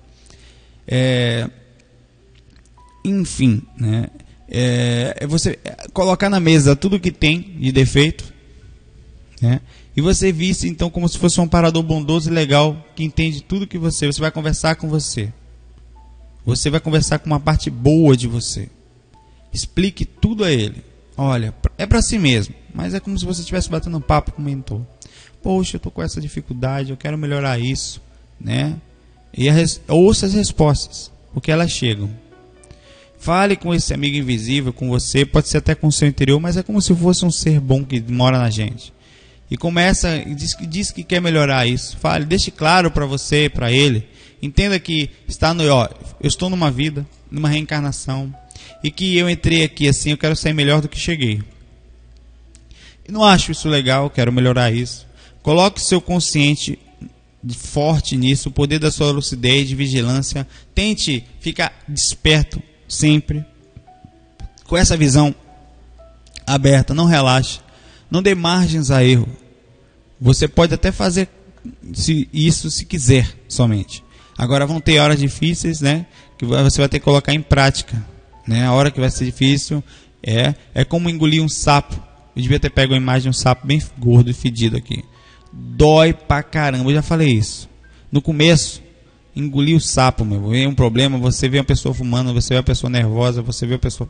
Enfim, né? Você colocar na mesa tudo que tem de defeito, né? E você visse então como se fosse um amparador bondoso e legal que entende tudo que você vai conversar com você. Você vai conversar com uma parte boa de você. Explique tudo a ele. Olha, é para si mesmo, mas é como se você estivesse batendo um papo com o mentor. Poxa, eu estou com essa dificuldade, eu quero melhorar isso, né? E ouça as respostas, porque elas chegam. Fale com esse amigo invisível, com você, pode ser até com o seu interior, mas é como se fosse um ser bom que mora na gente. E começa, diz que quer melhorar isso. Fale, deixe claro para você, para ele. Entenda que eu estou numa vida, numa reencarnação, e que eu entrei aqui assim, eu quero sair melhor do que cheguei. E não acho isso legal, quero melhorar isso. Coloque seu consciente forte nisso, o poder da sua lucidez, de vigilância. Tente ficar desperto sempre, com essa visão aberta, não relaxe. Não dê margens a erro. Você pode até fazer isso se quiser somente. Agora vão ter horas difíceis, né? Que você vai ter que colocar em prática, né? A hora que vai ser difícil é como engolir um sapo. Eu devia ter pego a imagem de um sapo bem gordo e fedido aqui. Dói pra caramba, eu já falei isso. No começo, engolir o sapo, meu. É um problema, você vê uma pessoa fumando, você vê uma pessoa nervosa, você vê uma pessoa...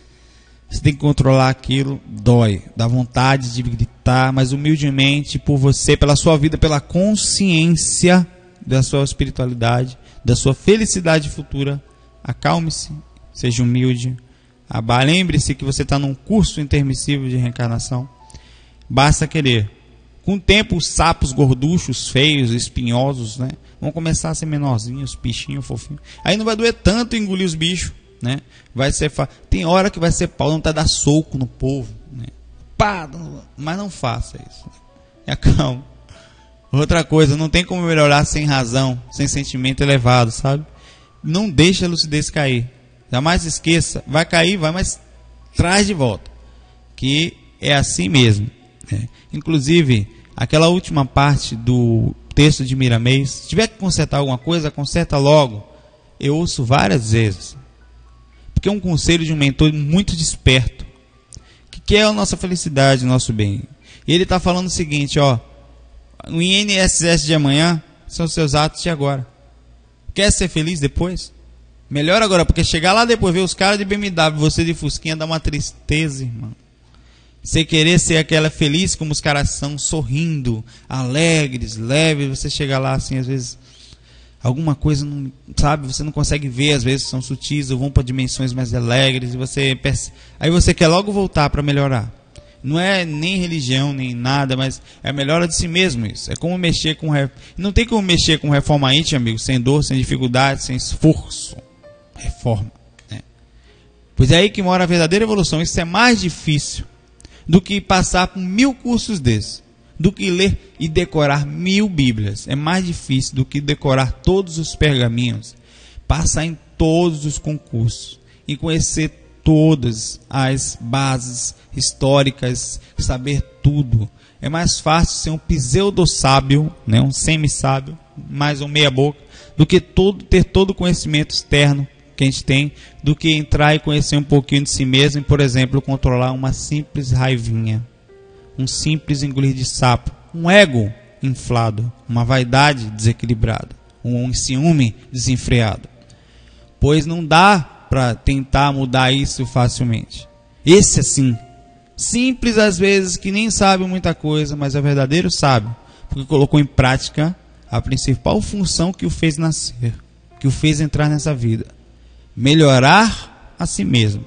Você tem que controlar aquilo, dói. Dá vontade de gritar, mas humildemente, por você, pela sua vida, pela consciência da sua espiritualidade, da sua felicidade futura, acalme-se, seja humilde. Lembre-se que você está num curso intermissivo de reencarnação. Basta querer. Com o tempo, os sapos gorduchos, feios, espinhosos, né, vão começar a ser menorzinhos, bichinhos, fofinhos. Aí não vai doer tanto engolir os bichos, né? Vai ser tem hora que vai ser pau, não tá dar soco no povo, né? Pá, mas não faça isso. Acalma. Outra coisa, não tem como melhorar sem razão, sem sentimento elevado, sabe? Não deixe a lucidez cair. Jamais esqueça, vai cair, mas traz de volta. Que é assim mesmo, né? Inclusive, aquela última parte do texto de Miramês, se tiver que consertar alguma coisa, conserta logo. Eu ouço várias vezes. Porque é um conselho de um mentor muito desperto, que quer a nossa felicidade, o nosso bem. E ele está falando o seguinte, ó: o INSS de amanhã são seus atos de agora. Quer ser feliz depois? Melhor agora, porque chegar lá depois, ver os caras de BMW, você de Fusquinha, dá uma tristeza, irmão. Você querer ser aquela feliz como os caras são, sorrindo, alegres, leves, você chega lá assim, às vezes, alguma coisa, não, sabe, você não consegue ver, às vezes são sutis, ou vão para dimensões mais alegres, e você aí você quer logo voltar para melhorar. Não é nem religião, nem nada, mas é a melhora de si mesmo isso. É como mexer com... Não tem como mexer com reforma íntima, amigo, sem dor, sem dificuldade, sem esforço. Reforma, né? Pois é aí que mora a verdadeira evolução. Isso é mais difícil do que passar por 1000 cursos desses, do que ler e decorar 1000 Bíblias. É mais difícil do que decorar todos os pergaminhos, passar em todos os concursos e conhecer todas as bases históricas, saber tudo. É mais fácil ser um pseudo-sábio, né, um semi-sábio, mais um meia-boca, do que ter todo o conhecimento externo que a gente tem, do que entrar e conhecer um pouquinho de si mesmo e, por exemplo, controlar uma simples raivinha, um simples engolir de sapo, um ego inflado, uma vaidade desequilibrada, um ciúme desenfreado. Pois não dá para tentar mudar isso facilmente. Esse assim, simples às vezes, que nem sabe muita coisa, mas é verdadeiro sábio, porque colocou em prática a principal função que o fez nascer, que o fez entrar nessa vida: melhorar a si mesmo.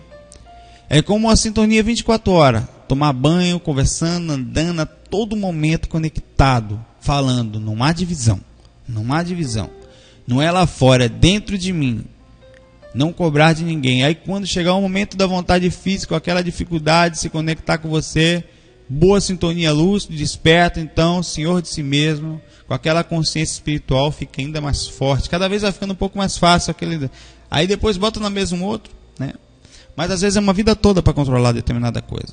É como uma sintonia 24 horas, tomar banho, conversando, andando, a todo momento conectado, falando. Não há divisão, não há divisão. Não é lá fora, é dentro de mim. Não cobrar de ninguém. Aí quando chegar o momento da vontade física, aquela dificuldade de se conectar com você, boa sintonia lúcida, desperta, então, senhor de si mesmo, com aquela consciência espiritual, fica ainda mais forte. Cada vez vai ficando um pouco mais fácil. Aí depois bota na mesa um outro, né? Mas às vezes é uma vida toda para controlar determinada coisa.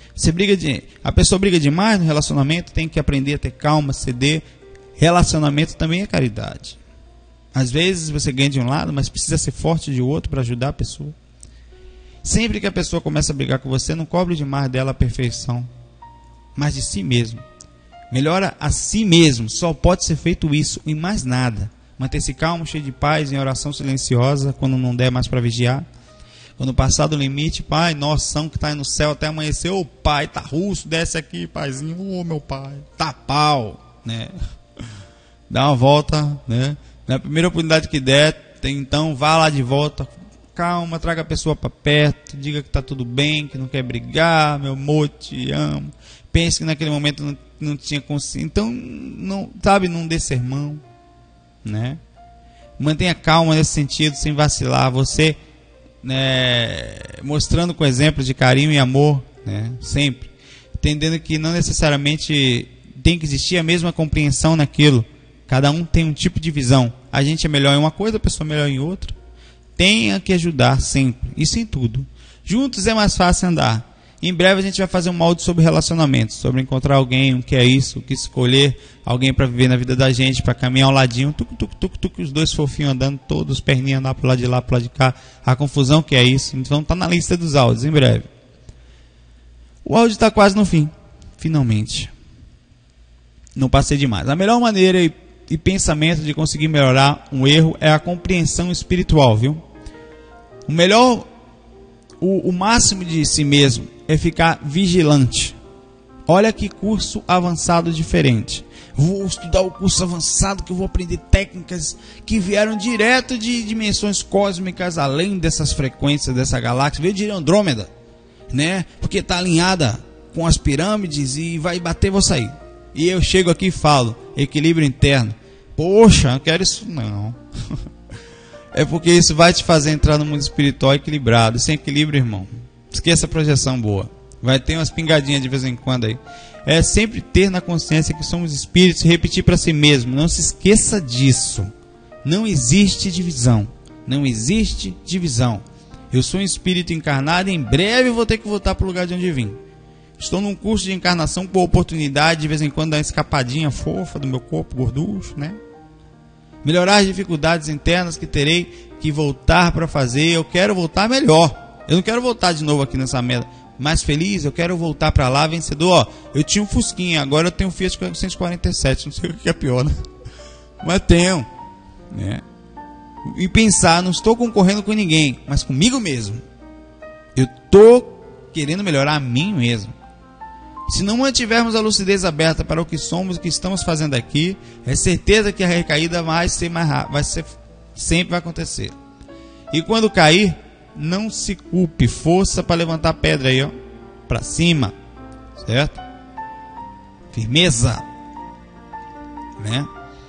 A pessoa briga demais no relacionamento, tem que aprender a ter calma, ceder. Relacionamento também é caridade. Às vezes você ganha de um lado, mas precisa ser forte de outro para ajudar a pessoa. Sempre que a pessoa começa a brigar com você, não cobre demais dela a perfeição, mas de si mesmo. Melhora a si mesmo. Só pode ser feito isso e mais nada. Manter-se calmo, cheio de paz, em oração silenciosa, quando não der mais para vigiar. Quando passar do limite, pai, noção que está aí no céu até amanhecer. Ô pai, tá russo, desce aqui, paizinho. Ô meu pai, tá pau, né? Dá uma volta, né? Na primeira oportunidade que der, então vá lá de volta, calma, traga a pessoa para perto, diga que está tudo bem, que não quer brigar, meu amor, te amo. Pense que naquele momento não tinha consciência. Então, não dê sermão, né? Mantenha calma nesse sentido, sem vacilar. Você, né, mostrando com exemplos de carinho e amor, né, sempre. Entendendo que não necessariamente tem que existir a mesma compreensão naquilo. Cada um tem um tipo de visão. A gente é melhor em uma coisa, a pessoa é melhor em outra. Tenha que ajudar sempre. Isso em tudo. Juntos é mais fácil andar. Em breve a gente vai fazer um áudio sobre relacionamentos, sobre encontrar alguém, o que é isso, o que escolher, alguém para viver na vida da gente, para caminhar ao ladinho, os dois fofinhos andando, todos os perninhos andando pro lado de lá, pro lado de cá, a confusão que é isso. Então tá na lista dos áudios, em breve. O áudio está quase no fim, finalmente. Não passei demais. A melhor maneira e pensamento de conseguir melhorar um erro é a compreensão espiritual, viu? O máximo de si mesmo é ficar vigilante. Olha que curso avançado diferente. Vou estudar o curso avançado que eu vou aprender técnicas que vieram direto de dimensões cósmicas, além dessas frequências dessa galáxia. Veio de Andrômeda, né? Porque está alinhada com as pirâmides e vai bater, vou sair. E eu chego aqui e falo, equilíbrio interno. Poxa, não quero isso não. É porque isso vai te fazer entrar no mundo espiritual equilibrado. Sem equilíbrio, irmão, esqueça a projeção boa. Vai ter umas pingadinhas de vez em quando aí. É sempre ter na consciência que somos espíritos e repetir para si mesmo. Não se esqueça disso. Não existe divisão. Não existe divisão. Eu sou um espírito encarnado e em breve vou ter que voltar para o lugar de onde vim. Estou num curso de encarnação com a oportunidade de vez em quando dar uma escapadinha fofa do meu corpo gorducho, né? Melhorar as dificuldades internas que terei que voltar para fazer. Eu quero voltar melhor. Eu não quero voltar de novo aqui nessa merda. Mais feliz, eu quero voltar para lá vencedor. Ó, eu tinha um Fusquinha, agora eu tenho um Fiat 147. Não sei o que é pior, né? Mas tenho, né? E pensar, não estou concorrendo com ninguém, mas comigo mesmo. Eu estou querendo melhorar a mim mesmo. Se não mantivermos a lucidez aberta para o que somos e o que estamos fazendo aqui, é certeza que a recaída vai ser mais rápida, sempre vai acontecer. E quando cair, não se culpe, força para levantar a pedra aí, ó, para cima, certo? Firmeza, né?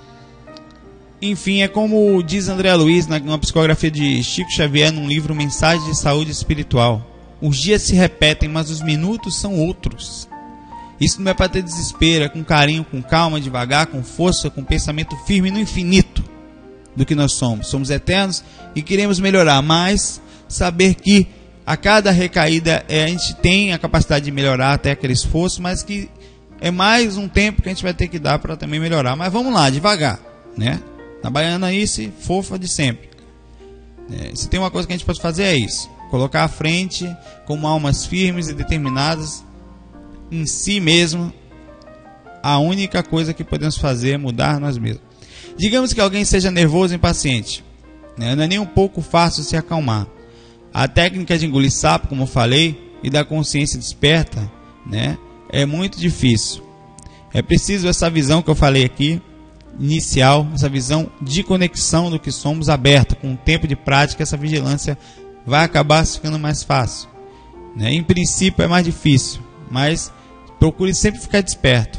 Enfim, é como diz André Luiz na psicografia de Chico Xavier num livro Mensagem de Saúde Espiritual: os dias se repetem, mas os minutos são outros. Isso não é para ter desespero, é com carinho, com calma, devagar, com força, com pensamento firme no infinito do que nós somos. Somos eternos e queremos melhorar, mas saber que a cada recaída a gente tem a capacidade de melhorar até aquele esforço, mas que é mais um tempo que a gente vai ter que dar para também melhorar. Mas vamos lá, devagar, né? Na baiananice fofa de sempre. Se tem uma coisa que a gente pode fazer é isso: colocar à frente como almas firmes e determinadas em si mesmo. A única coisa que podemos fazer é mudar nós mesmos. Digamos que alguém seja nervoso e impaciente, né? Não é nem um pouco fácil se acalmar. A técnica de engolir sapo, como eu falei, e da consciência desperta, né, é muito difícil. É preciso essa visão que eu falei aqui, inicial, essa visão de conexão do que somos aberta. Com o tempo de prática, essa vigilância vai acabar ficando mais fácil, né? Em princípio é mais difícil, mas procure sempre ficar desperto,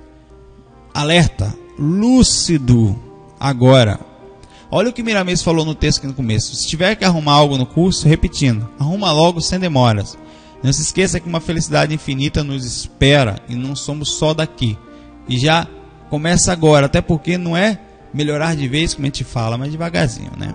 alerta, lúcido. Agora, olha o que Miramês falou no texto aqui no começo: se tiver que arrumar algo no curso, repetindo, arruma logo sem demoras. Não se esqueça que uma felicidade infinita nos espera e não somos só daqui. E já começa agora, até porque não é melhorar de vez como a gente fala, mas devagarzinho, né?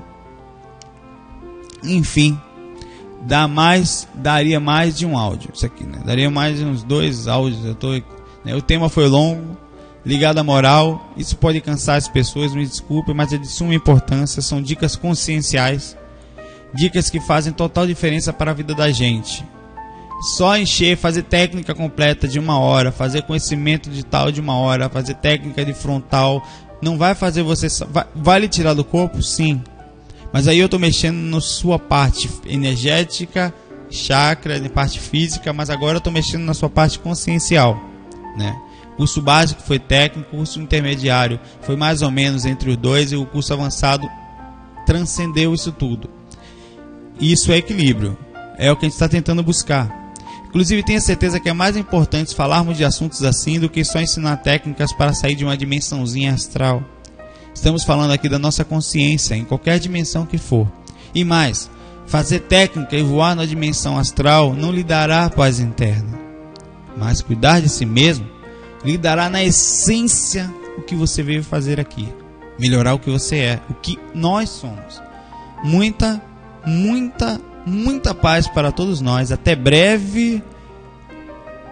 Enfim, daria mais de um áudio isso aqui, né? Daria mais de uns 2 áudios. O tema foi longo, ligado à moral. Isso pode cansar as pessoas, me desculpe, mas é de suma importância. São dicas conscienciais, dicas que fazem total diferença para a vida da gente. Só encher, fazer técnica completa de 1 hora, fazer conhecimento digital de 1 hora, fazer técnica de frontal, não vai fazer você... Vai lhe tirar do corpo? Sim. Mas aí eu estou mexendo na sua parte energética, chakra, na parte física, mas agora eu estou mexendo na sua parte consciencial, né? O curso básico foi técnico, o curso intermediário foi mais ou menos entre os dois, e o curso avançado transcendeu isso tudo. E isso é equilíbrio, é o que a gente está tentando buscar. Inclusive, tenha certeza que é mais importante falarmos de assuntos assim do que só ensinar técnicas para sair de uma dimensãozinha astral. Estamos falando aqui da nossa consciência, em qualquer dimensão que for. E mais, fazer técnica e voar na dimensão astral não lhe dará paz interna. Mas cuidar de si mesmo lhe dará na essência o que você veio fazer aqui. Melhorar o que você é, o que nós somos. Muita paz para todos nós. Até breve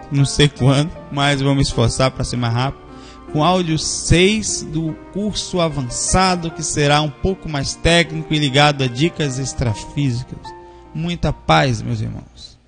não sei quando, mas vou me esforçar para ser mais rápido. Com áudio 6 do curso avançado, que será um pouco mais técnico e ligado a dicas extrafísicas. Muita paz, meus irmãos.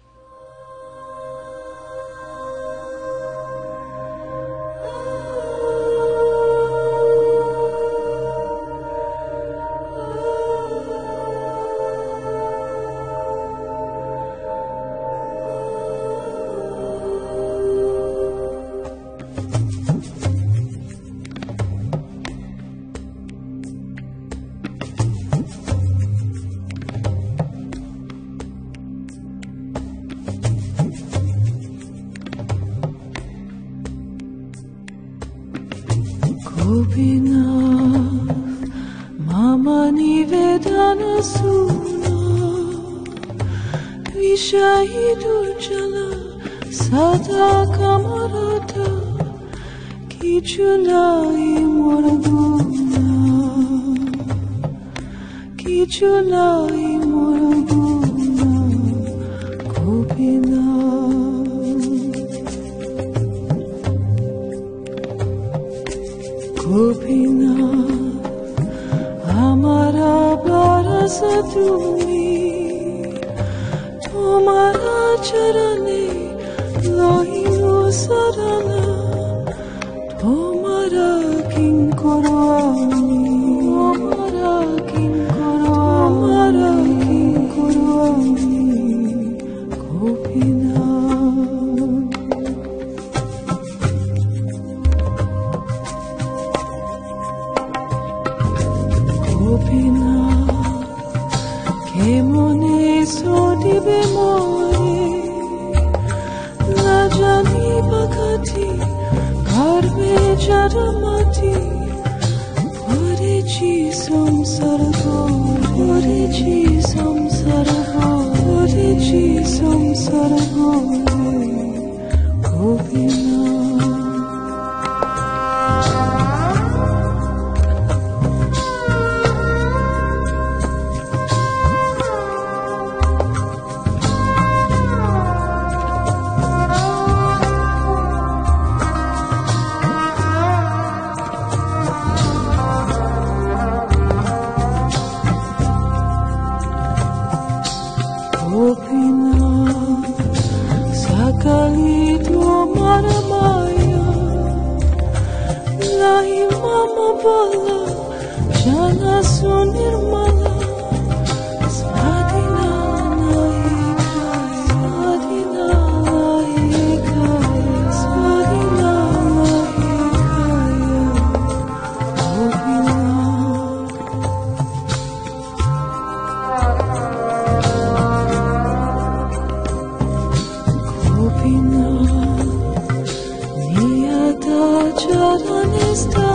Gopinath, Mama Nivedana Suna, Vishai Durjala, Sada Kamarata, Kichulai Moraguna, Kichulai Moraguna, Gopinath. Gopinath, Amara Barasa Tumi, Tomara Charane, Lohinu Sarana, Tomara Kinkorami, Tomara Kinkorami, Gopinath. Gopinath, Kemone Sodi Bemore, Lajani Bhakati, Karme Jaramati, Orichi Samsargo, Orichi Samsargo, Orichi Samsargo, Gopinath. Gopinath, Sakalito Maramaya, Lahi Mama Bola, Jana Sunirmala, Smadina Naikaya, Smadina Naikaya, Smadina Naikaya, Gopinath. Gopinath, Niyata Charanista,